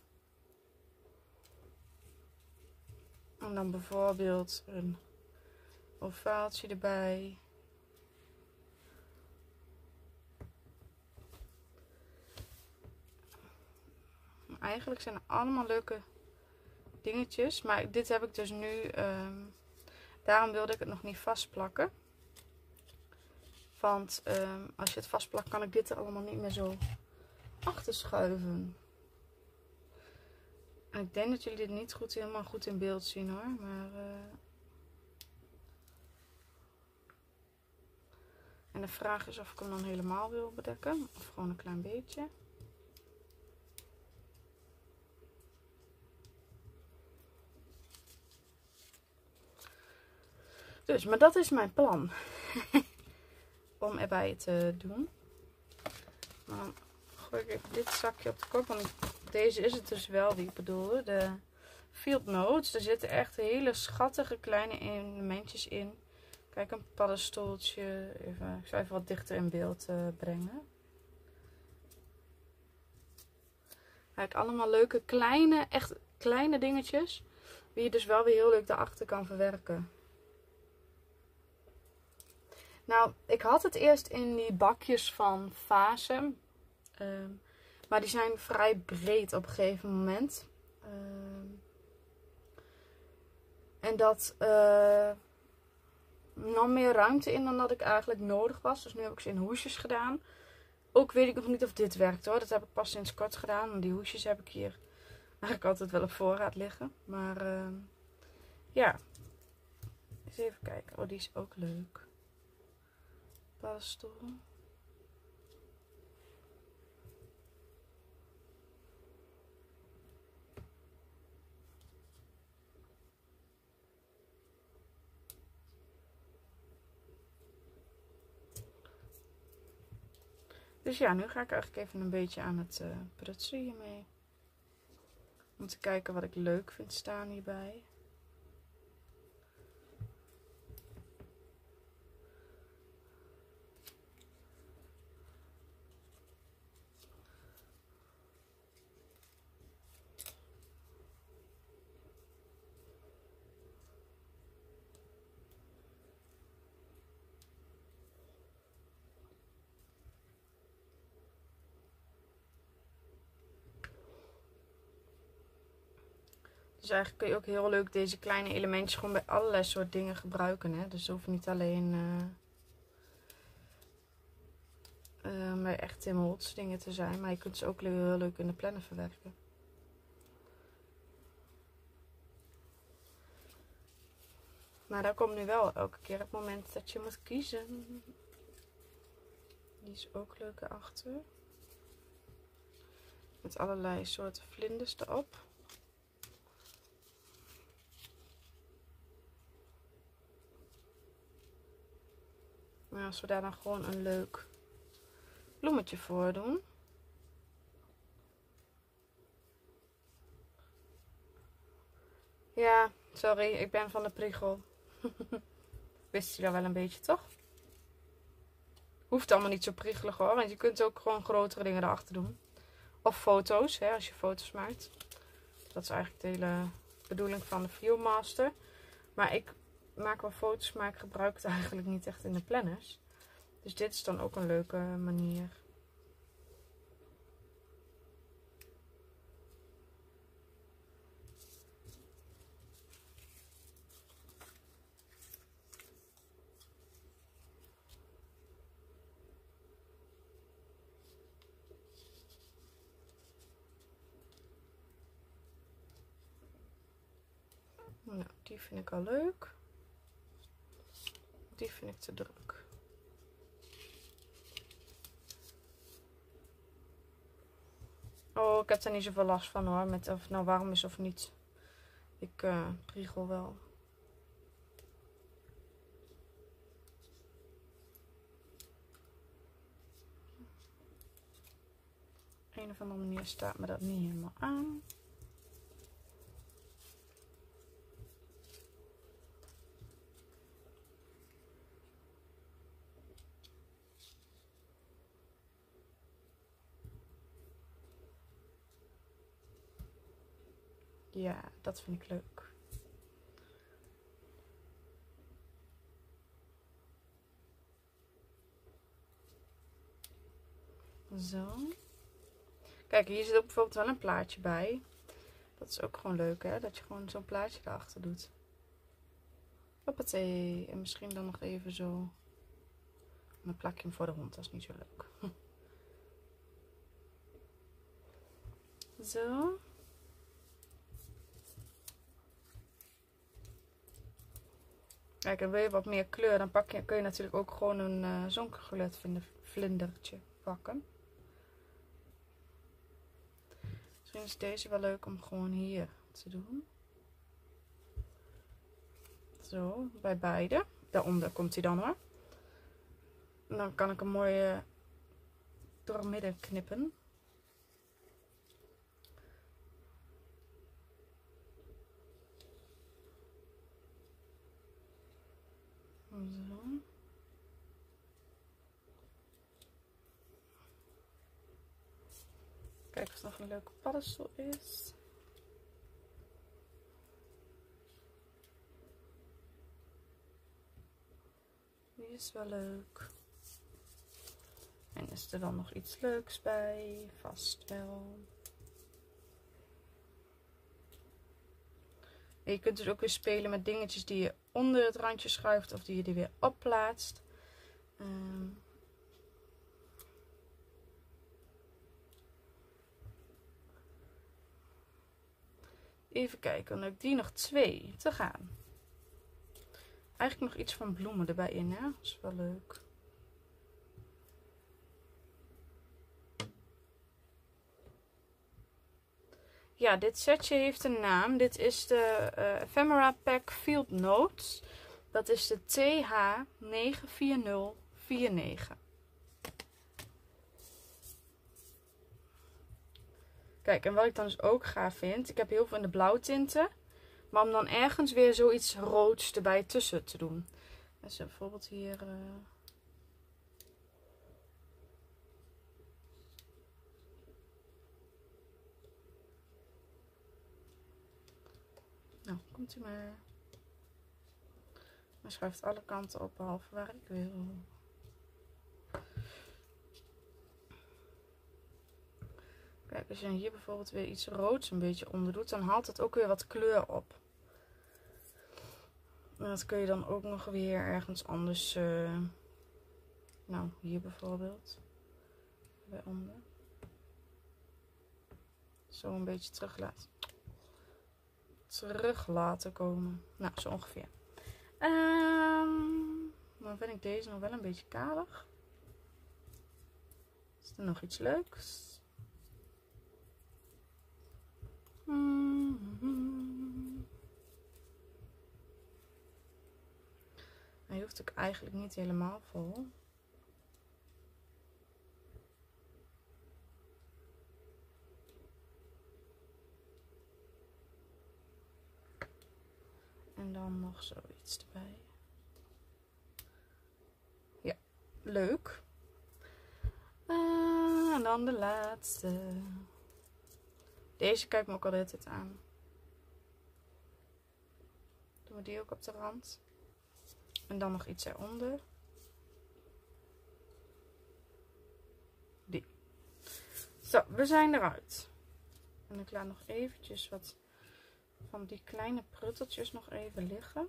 En dan bijvoorbeeld een ovaaltje erbij. Eigenlijk zijn er allemaal leuke dingetjes. Maar dit heb ik dus nu. Um, daarom wilde ik het nog niet vastplakken. Want um, als je het vastplakt kan ik dit er allemaal niet meer zo achter schuiven. En ik denk dat jullie dit niet goed, helemaal goed in beeld zien hoor. Maar, uh... En de vraag is of ik hem dan helemaal wil bedekken. Of gewoon een klein beetje. Dus, maar dat is mijn plan. Om erbij te doen. Dan gooi ik even dit zakje op de kop. Want deze is het dus wel die ik bedoelde. De Field Notes. Er zitten echt hele schattige kleine elementjes in. Kijk, een paddenstoeltje. Even, ik zal even wat dichter in beeld uh, brengen. Kijk, allemaal leuke kleine, echt kleine dingetjes. Die je dus wel weer heel leuk daarachter kan verwerken. Nou, ik had het eerst in die bakjes van Fase. Uh, maar die zijn vrij breed op een gegeven moment. Uh, En dat uh, nam meer ruimte in dan dat ik eigenlijk nodig was. Dus nu heb ik ze in hoesjes gedaan. Ook weet ik nog niet of dit werkt hoor. Dat heb ik pas sinds kort gedaan. Want die hoesjes heb ik hier eigenlijk altijd wel op voorraad liggen. Maar uh, ja. Eens even kijken. Oh, die is ook leuk. Paddenstoel. Dus ja, nu ga ik eigenlijk even een beetje aan het uh, prutsen hiermee. Om te kijken wat ik leuk vind staan hierbij. Dus eigenlijk kun je ook heel leuk deze kleine elementjes gewoon bij allerlei soort dingen gebruiken. Hè? Dus ze hoeven niet alleen uh, uh, bij echt Tim Holtz dingen te zijn. Maar je kunt ze ook heel leuk in de planner verwerken. Maar daar komt nu wel elke keer het moment dat je moet kiezen. Die is ook leuk erachter. Met allerlei soorten vlinders erop. Maar als we daar dan gewoon een leuk bloemetje voor doen. Ja, sorry, ik ben van de priegel. Wist je dat wel een beetje, toch? Hoeft allemaal niet zo priegelig hoor, want je kunt ook gewoon grotere dingen erachter doen. Of foto's, hè, als je foto's maakt. Dat is eigenlijk de hele bedoeling van de Viewmaster. Maar ik maak wel foto's, maar ik gebruik het eigenlijk niet echt in de planners. Dus dit is dan ook een leuke manier. Nou, die vind ik al leuk. Die vind ik te druk. Oh, ik heb er niet zoveel last van hoor, met of het nou warm is of niet. Ik uh, priegel wel. Op een of andere manier staat me dat niet helemaal aan. Ja, dat vind ik leuk. Zo. Kijk, hier zit ook bijvoorbeeld wel een plaatje bij. Dat is ook gewoon leuk, hè? Dat je gewoon zo'n plaatje erachter doet. Hoppatee. En misschien dan nog even zo. En dan plak je hem voor de hond. Dat is niet zo leuk. Zo. Kijk, en wil je wat meer kleur, dan pak je, kun je natuurlijk ook gewoon een uh, zonkegelet vlindertje pakken. Misschien is deze wel leuk om gewoon hier te doen. Zo, bij beide. Daaronder komt hij dan hoor. En dan kan ik hem mooi uh, door het midden knippen. Zo. Kijk of er nog een leuke paddenstoel is. Die is wel leuk. En is er dan nog iets leuks bij? Vast wel. En je kunt dus ook weer spelen met dingetjes die je onder het randje schuift of die je er weer op plaatst. Um, Even kijken, dan heb ik die nog twee te gaan. Eigenlijk nog iets van bloemen erbij in, hè? Dat is wel leuk. Ja, dit setje heeft een naam. Dit is de uh, Ephemera Pack Field Notes. Dat is de T H negen vier nul vier negen. Kijk, en wat ik dan dus ook gaaf vind. Ik heb heel veel in de blauwtinten. Maar om dan ergens weer zoiets roods erbij tussen te doen. Dus bijvoorbeeld hier... Uh... Nou, komt u maar. Maar schuift alle kanten op, behalve waar ik wil. Kijk, als je hier bijvoorbeeld weer iets roods een beetje onder doet, dan haalt het ook weer wat kleur op. En dat kun je dan ook nog weer ergens anders, uh, nou hier bijvoorbeeld, bij onder. Zo een beetje terug laten, terug laten komen. Nou, zo ongeveer. Um, dan vind ik deze nog wel een beetje kalig. Is er nog iets leuks? Mm-hmm. Hij hoeft ook eigenlijk niet helemaal vol. En dan nog zoiets erbij. Ja, leuk. Uh, en dan de laatste. Deze kijkt me ook al de hele tijd aan. Doen we die ook op de rand. En dan nog iets eronder. Die. Zo, we zijn eruit. En ik laat nog eventjes wat van die kleine prutteltjes nog even liggen.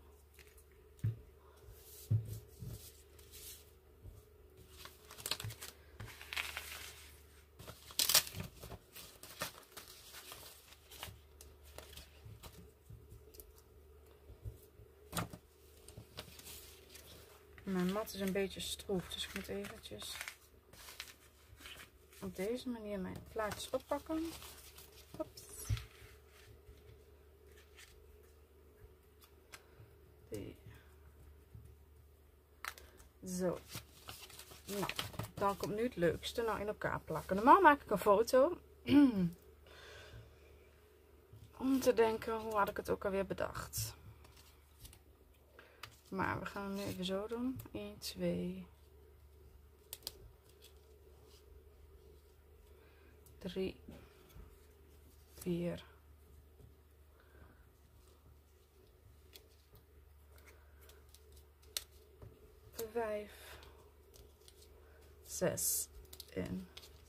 Mijn mat is een beetje stroef, dus ik moet eventjes op deze manier mijn plaatjes oppakken. Hops. Die. Zo. Nou, dan komt nu het leukste. Nou, in elkaar plakken. Normaal maak ik een foto. Om te denken, hoe had ik het ook alweer bedacht. Maar we gaan hem nu even zo doen. één, twee, drie, vier, vijf, zes en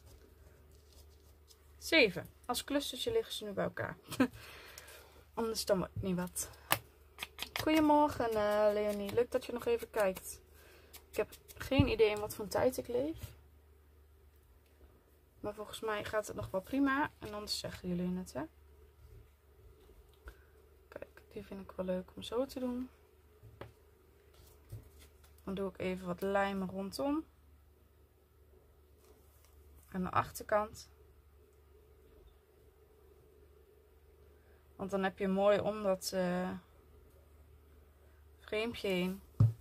zeven. Als clustertje liggen ze nu bij elkaar. Anders dan wordt het niet wat. Goedemorgen uh, Leonie, leuk dat je nog even kijkt. Ik heb geen idee in wat voor tijd ik leef. Maar volgens mij gaat het nog wel prima. En anders zeggen jullie het, hè. Kijk, die vind ik wel leuk om zo te doen. Dan doe ik even wat lijm rondom. Aan de achterkant. Want dan heb je mooi om dat... Uh, framepje heen.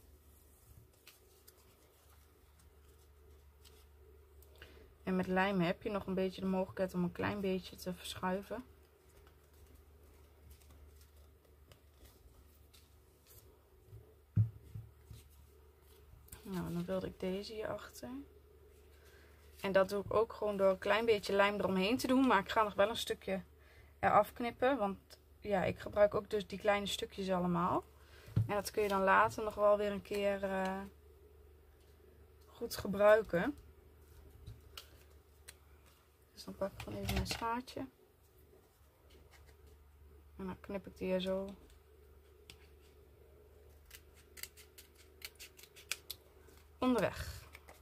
En met lijm heb je nog een beetje de mogelijkheid om een klein beetje te verschuiven. Nou, dan wilde ik deze hier achter. En dat doe ik ook gewoon door een klein beetje lijm eromheen te doen. Maar ik ga nog wel een stukje eraf knippen. Want ja, ik gebruik ook dus die kleine stukjes allemaal. En dat kun je dan later nog wel weer een keer uh, goed gebruiken. Dus dan pak ik gewoon even mijn schaartje. En dan knip ik die er zo onderweg.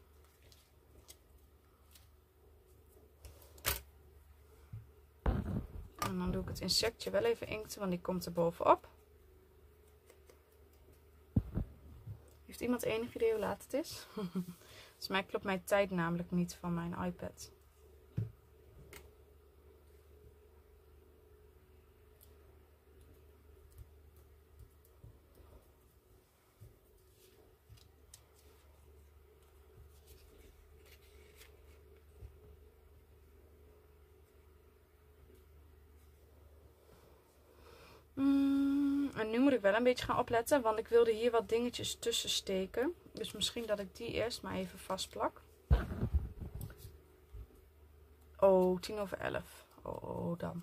En dan doe ik het insectje wel even inkten, want die komt er bovenop. Heeft iemand enig idee hoe laat het is? Volgens mij klopt mijn tijd namelijk niet van mijn iPad. Mm, en nu moet ik wel een beetje gaan opletten, want ik wilde hier wat dingetjes tussen steken. Dus misschien dat ik die eerst maar even vastplak. Oh, tien over elf. Oh, dan.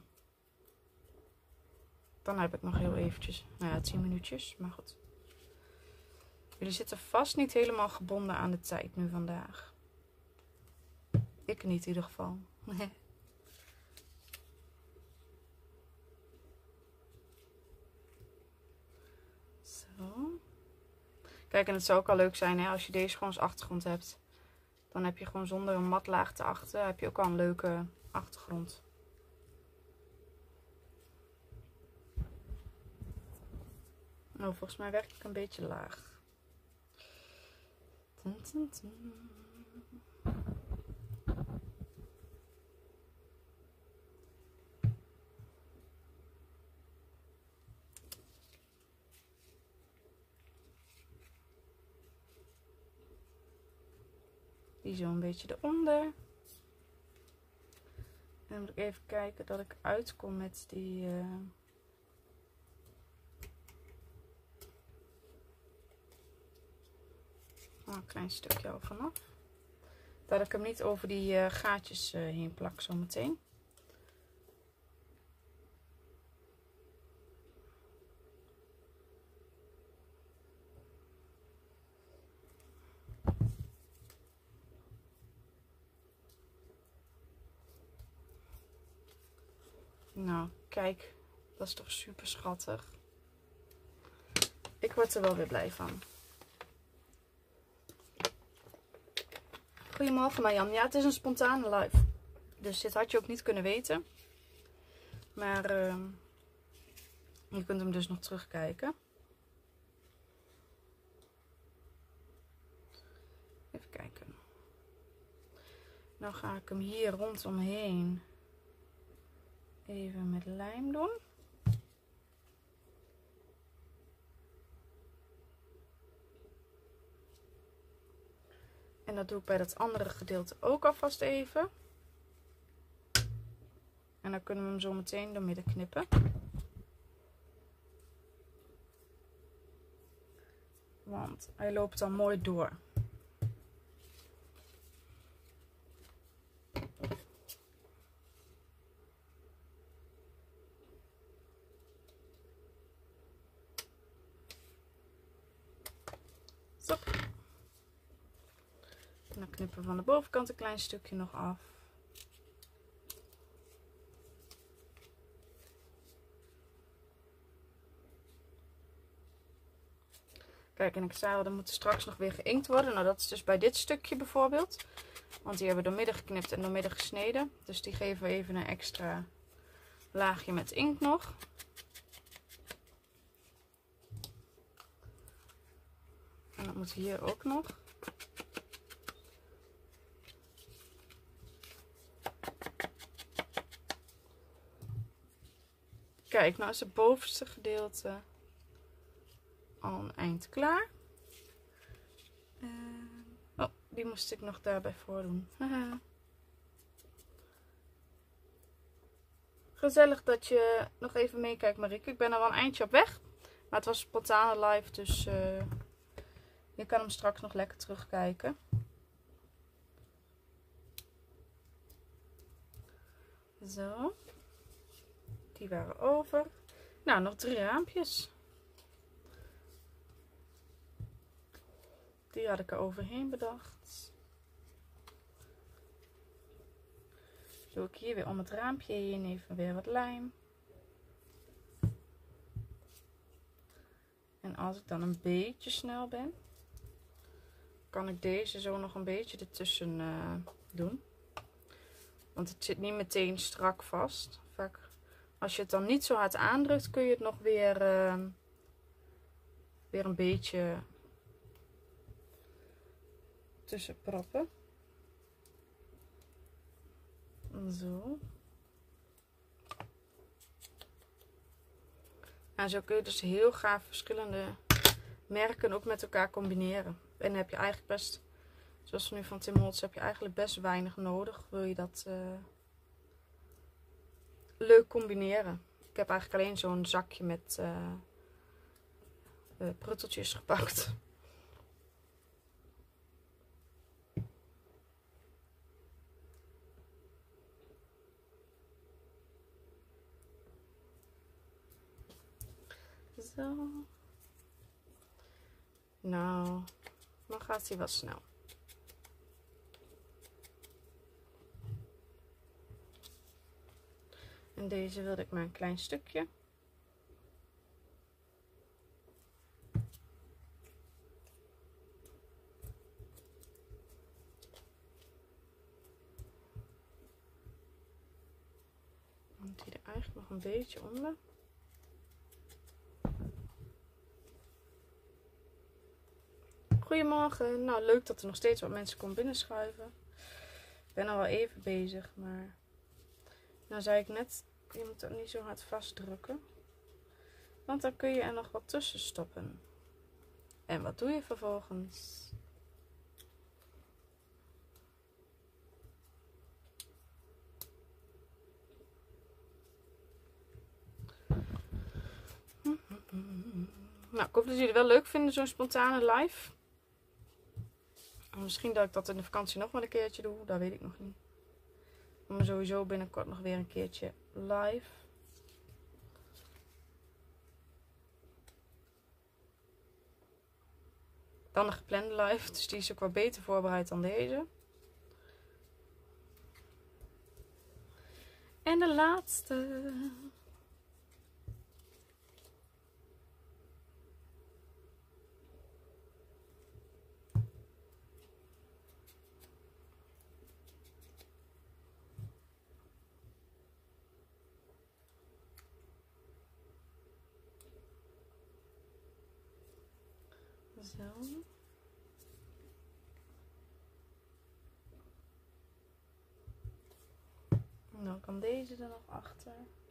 Dan heb ik nog heel eventjes, nou ja, tien minuutjes, maar goed. Jullie zitten vast niet helemaal gebonden aan de tijd nu vandaag. Ik niet in ieder geval. Zo. Kijk, en het zou ook al leuk zijn hè, als je deze gewoon als achtergrond hebt. Dan heb je gewoon zonder een matlaag te achter, heb je ook al een leuke achtergrond. Nou, volgens mij werk ik een beetje laag. Dun, dun, dun. Die zo een beetje eronder. En dan moet ik even kijken dat ik uitkom met die... Uh... Oh, een klein stukje al vanaf. Dat ik hem niet over die uh, gaatjes uh, heen plak zometeen. Nou, kijk. Dat is toch super schattig. Ik word er wel weer blij van. Goedemorgen Marjan. Ja, het is een spontane live. Dus dit had je ook niet kunnen weten. Maar uh, je kunt hem dus nog terugkijken. Even kijken. Nou ga ik hem hier rondomheen even met lijm doen. En dat doe ik bij dat andere gedeelte ook alvast even. En dan kunnen we hem zo meteen door midden knippen. Want hij loopt dan mooi door. Zo. En dan knippen we van de bovenkant een klein stukje nog af. Kijk, en ik zei al, er moet straks nog weer geïnkt worden. Nou, dat is dus bij dit stukje bijvoorbeeld. Want die hebben we doormidden geknipt en doormidden gesneden. Dus die geven we even een extra laagje met inkt nog. En dat moet hier ook nog. Kijk, nou is het bovenste gedeelte al een eind klaar. Uh, oh, die moest ik nog daarbij voordoen. Haha. Gezellig dat je nog even meekijkt, Marieke. Ik ben er wel een eindje op weg. Maar het was een spontane live, dus uh, je kan hem straks nog lekker terugkijken. Zo. Die waren over. Nou, nog drie raampjes. Die had ik er overheen bedacht. Doe ik hier weer om het raampje heen even weer wat lijm. En als ik dan een beetje snel ben, kan ik deze zo nog een beetje ertussen uh, doen. Want het zit niet meteen strak vast. Vaak als je het dan niet zo hard aandrukt, kun je het nog weer, uh, weer een beetje tussen proppen. Zo. En zo kun je dus heel gaaf verschillende merken ook met elkaar combineren. En dan heb je eigenlijk best, zoals nu van Tim Holtz, heb je eigenlijk best weinig nodig. Wil je dat uh, leuk combineren. Ik heb eigenlijk alleen zo'n zakje met uh, uh, prutteltjes gepakt. Zo. Nou, dan gaat hij wel snel. En deze wilde ik maar een klein stukje. Want die er eigenlijk nog een beetje onder. Goedemorgen. Nou, leuk dat er nog steeds wat mensen komen binnenschuiven. Ik ben al wel even bezig, maar nou zei ik net, je moet het niet zo hard vastdrukken. Want dan kun je er nog wat tussen stoppen. En wat doe je vervolgens? Nou, ik hoop dat jullie het wel leuk vinden, zo'n spontane live. Misschien dat ik dat in de vakantie nog wel een keertje doe, dat weet ik nog niet. Maar sowieso binnenkort nog weer een keertje live. Dan een geplande live, dus die is ook wat beter voorbereid dan deze. En de laatste. Zo. Dan kan deze er nog achter.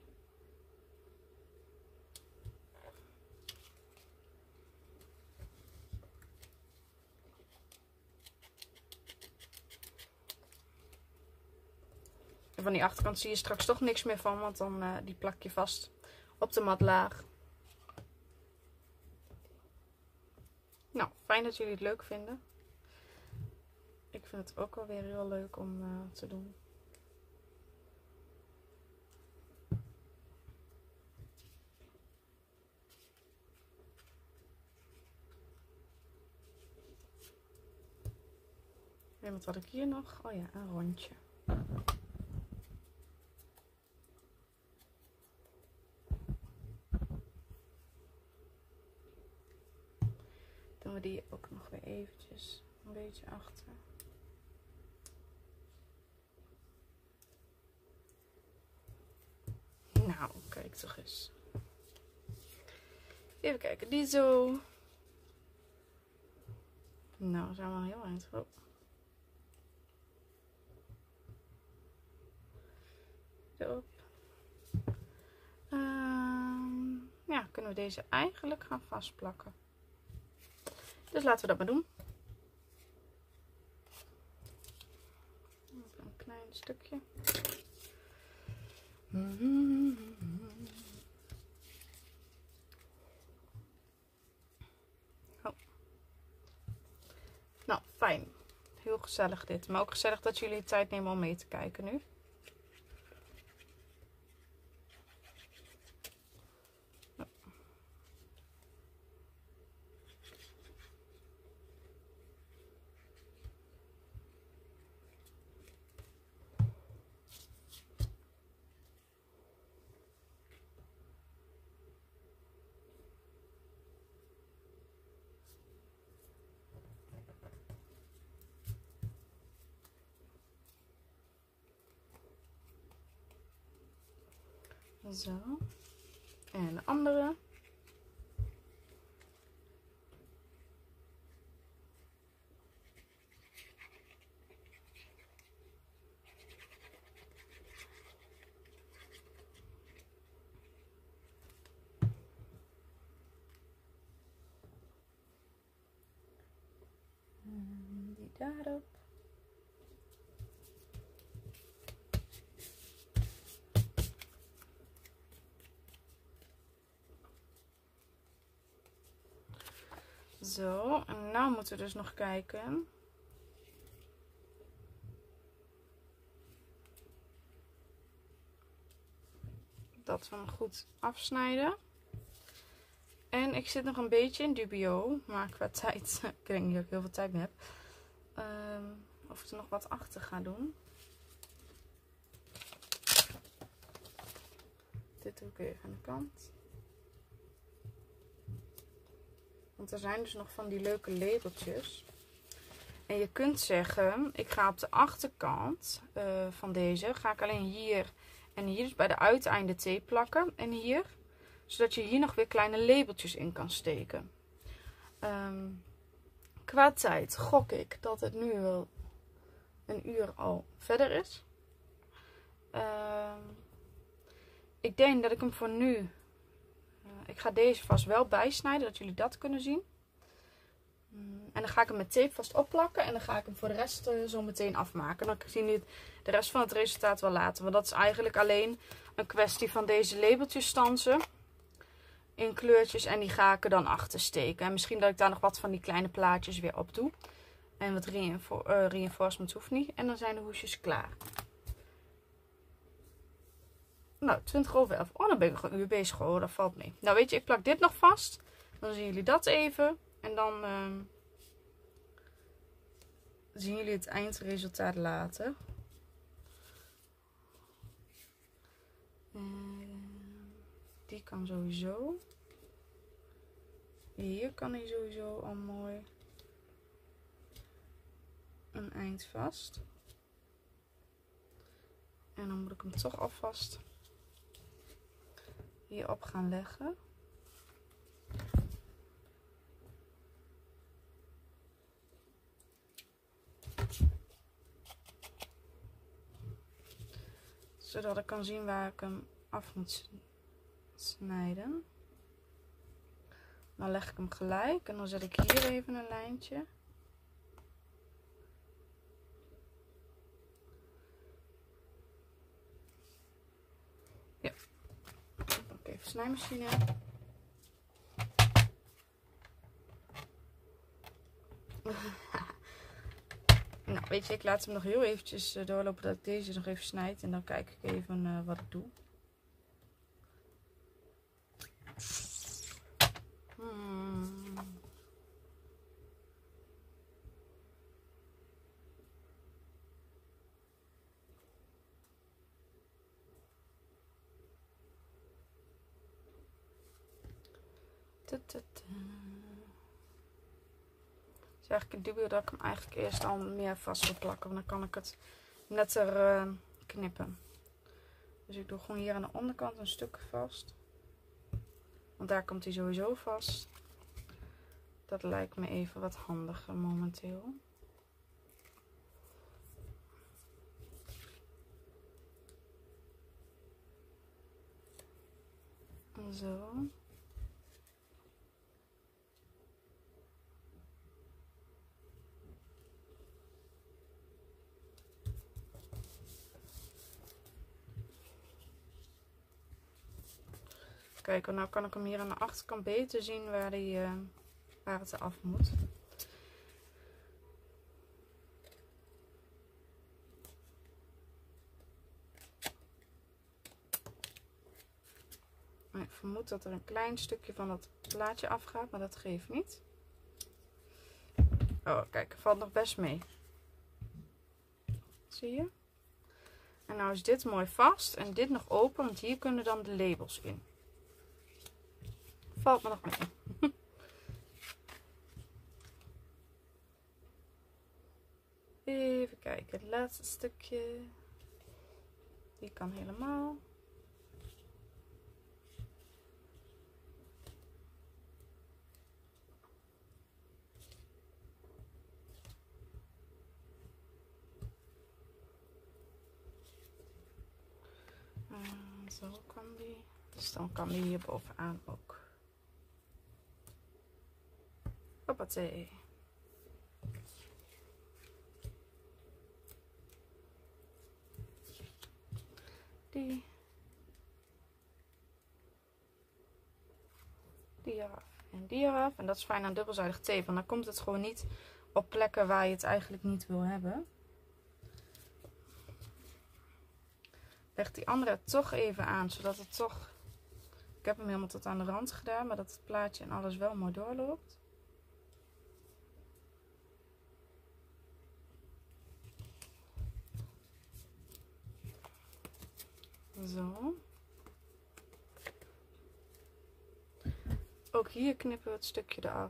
En van die achterkant zie je straks toch niks meer van, want dan uh, die plak je vast op de matlaag. Nou, fijn dat jullie het leuk vinden. Ik vind het ook wel weer heel leuk om uh, te doen. En wat had ik hier nog? Oh ja, een rondje. Doen we die ook nog weer eventjes een beetje achter. Nou, kijk toch eens. Even kijken, die zo. Nou, zijn we al heel eind. Oh. Zo. Um, ja, kunnen we deze eigenlijk gaan vastplakken. Dus laten we dat maar doen. Een klein stukje. Oh. Nou, fijn. Heel gezellig dit. Maar ook gezellig dat jullie de tijd nemen om mee te kijken nu. Zo. En de andere. En die daarop. Zo, en nou moeten we dus nog kijken. Dat we hem goed afsnijden. En ik zit nog een beetje in dubio, maar qua tijd, ik denk niet dat ik heel veel tijd meer heb. Um, of ik er nog wat achter ga doen. Dit doe ik even aan de kant. Want er zijn dus nog van die leuke labeltjes. En je kunt zeggen, ik ga op de achterkant uh, van deze, ga ik alleen hier en hier, dus bij de uiteinden tape plakken. En hier, zodat je hier nog weer kleine labeltjes in kan steken. Um, qua tijd gok ik dat het nu wel een uur al verder is. Um, ik denk dat ik hem voor nu... Uh, ik ga deze vast wel bijsnijden, dat jullie dat kunnen zien. Um, en dan ga ik hem met tape vast opplakken. En dan ga ik hem voor de rest uh, zo meteen afmaken. Dan zien jullie de rest van het resultaat wel later. Want dat is eigenlijk alleen een kwestie van deze labeltjes stansen. In kleurtjes. En die ga ik er dan achter steken. En misschien dat ik daar nog wat van die kleine plaatjes weer op doe. En wat reinfor uh, reinforcement hoeft niet. En dan zijn de hoesjes klaar. Nou, twintig over elf. Oh, dan ben ik nog een uur bezig. Oh, dat valt mee. Nou, weet je, ik plak dit nog vast. Dan zien jullie dat even. En dan uh, zien jullie het eindresultaat later. Uh, die kan sowieso. Hier kan hij sowieso al mooi een eind vast. En dan moet ik hem toch alvast hierop gaan leggen. Zodat ik kan zien waar ik hem af moet snijden. Dan leg ik hem gelijk en dan zet ik hier even een lijntje. Ja. Dan pak ik even snijmachine. Nou, weet je, ik laat hem nog heel eventjes doorlopen dat ik deze nog even snijd. En dan kijk ik even uh, wat ik doe. Hmm. Het is eigenlijk een dubio dat ik hem eigenlijk eerst al meer vast wil plakken. Want dan kan ik het netter uh, knippen. Dus ik doe gewoon hier aan de onderkant een stuk vast. Want daar komt hij sowieso vast. Dat lijkt me even wat handiger momenteel. Zo. Kijk, nou kan ik hem hier aan de achterkant beter zien waar, die, uh, waar het eraf moet. Ik vermoed dat er een klein stukje van dat plaatje afgaat, maar dat geeft niet. Oh, kijk, het valt nog best mee. Zie je? En nou is dit mooi vast en dit nog open, want hier kunnen dan de labels in. Valt me nog mee. Even kijken, het laatste stukje. Die kan helemaal. Uh, zo kan die. Dus dan kan die hier bovenaan ook. Hoppatee. Die. Die eraf. En die eraf. En dat is fijn aan dubbelzijdig tape. Want dan komt het gewoon niet op plekken waar je het eigenlijk niet wil hebben. Leg die andere toch even aan. Zodat het toch... Ik heb hem helemaal tot aan de rand gedaan. Maar dat het plaatje en alles wel mooi doorloopt. Zo. Ook hier knippen we het stukje eraf.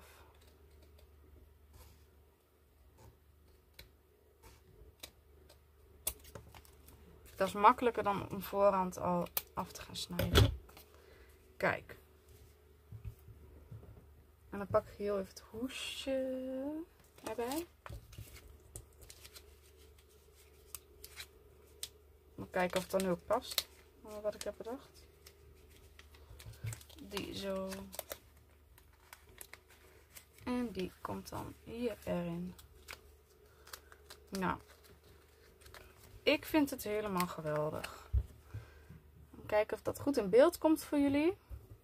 Dat is makkelijker dan om voorhand al af te gaan snijden. Kijk. En dan pak ik heel even het hoesje erbij. Even kijken of het dan nu ook past. Wat ik heb bedacht. Die zo. En die komt dan hier erin. Nou. Ik vind het helemaal geweldig. Kijken of dat goed in beeld komt voor jullie.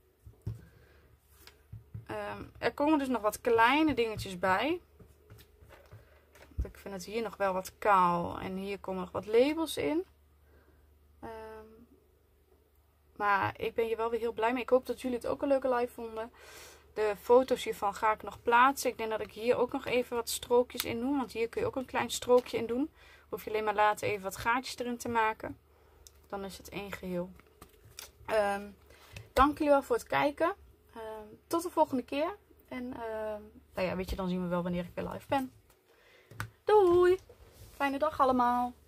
Um, er komen dus nog wat kleine dingetjes bij. Want ik vind het hier nog wel wat kaal. En hier komen nog wat labels in. Um, maar ik ben hier wel weer heel blij mee. Ik hoop dat jullie het ook een leuke live vonden. De foto's hiervan ga ik nog plaatsen. Ik denk dat ik hier ook nog even wat strookjes in doe. Want hier kun je ook een klein strookje in doen. Hoef je alleen maar later even wat gaatjes erin te maken. Dan is het één geheel. Um, dank jullie wel voor het kijken. Um, tot de volgende keer. En uh, nou ja, weet je, dan zien we wel wanneer ik weer live ben. Doei! Fijne dag allemaal!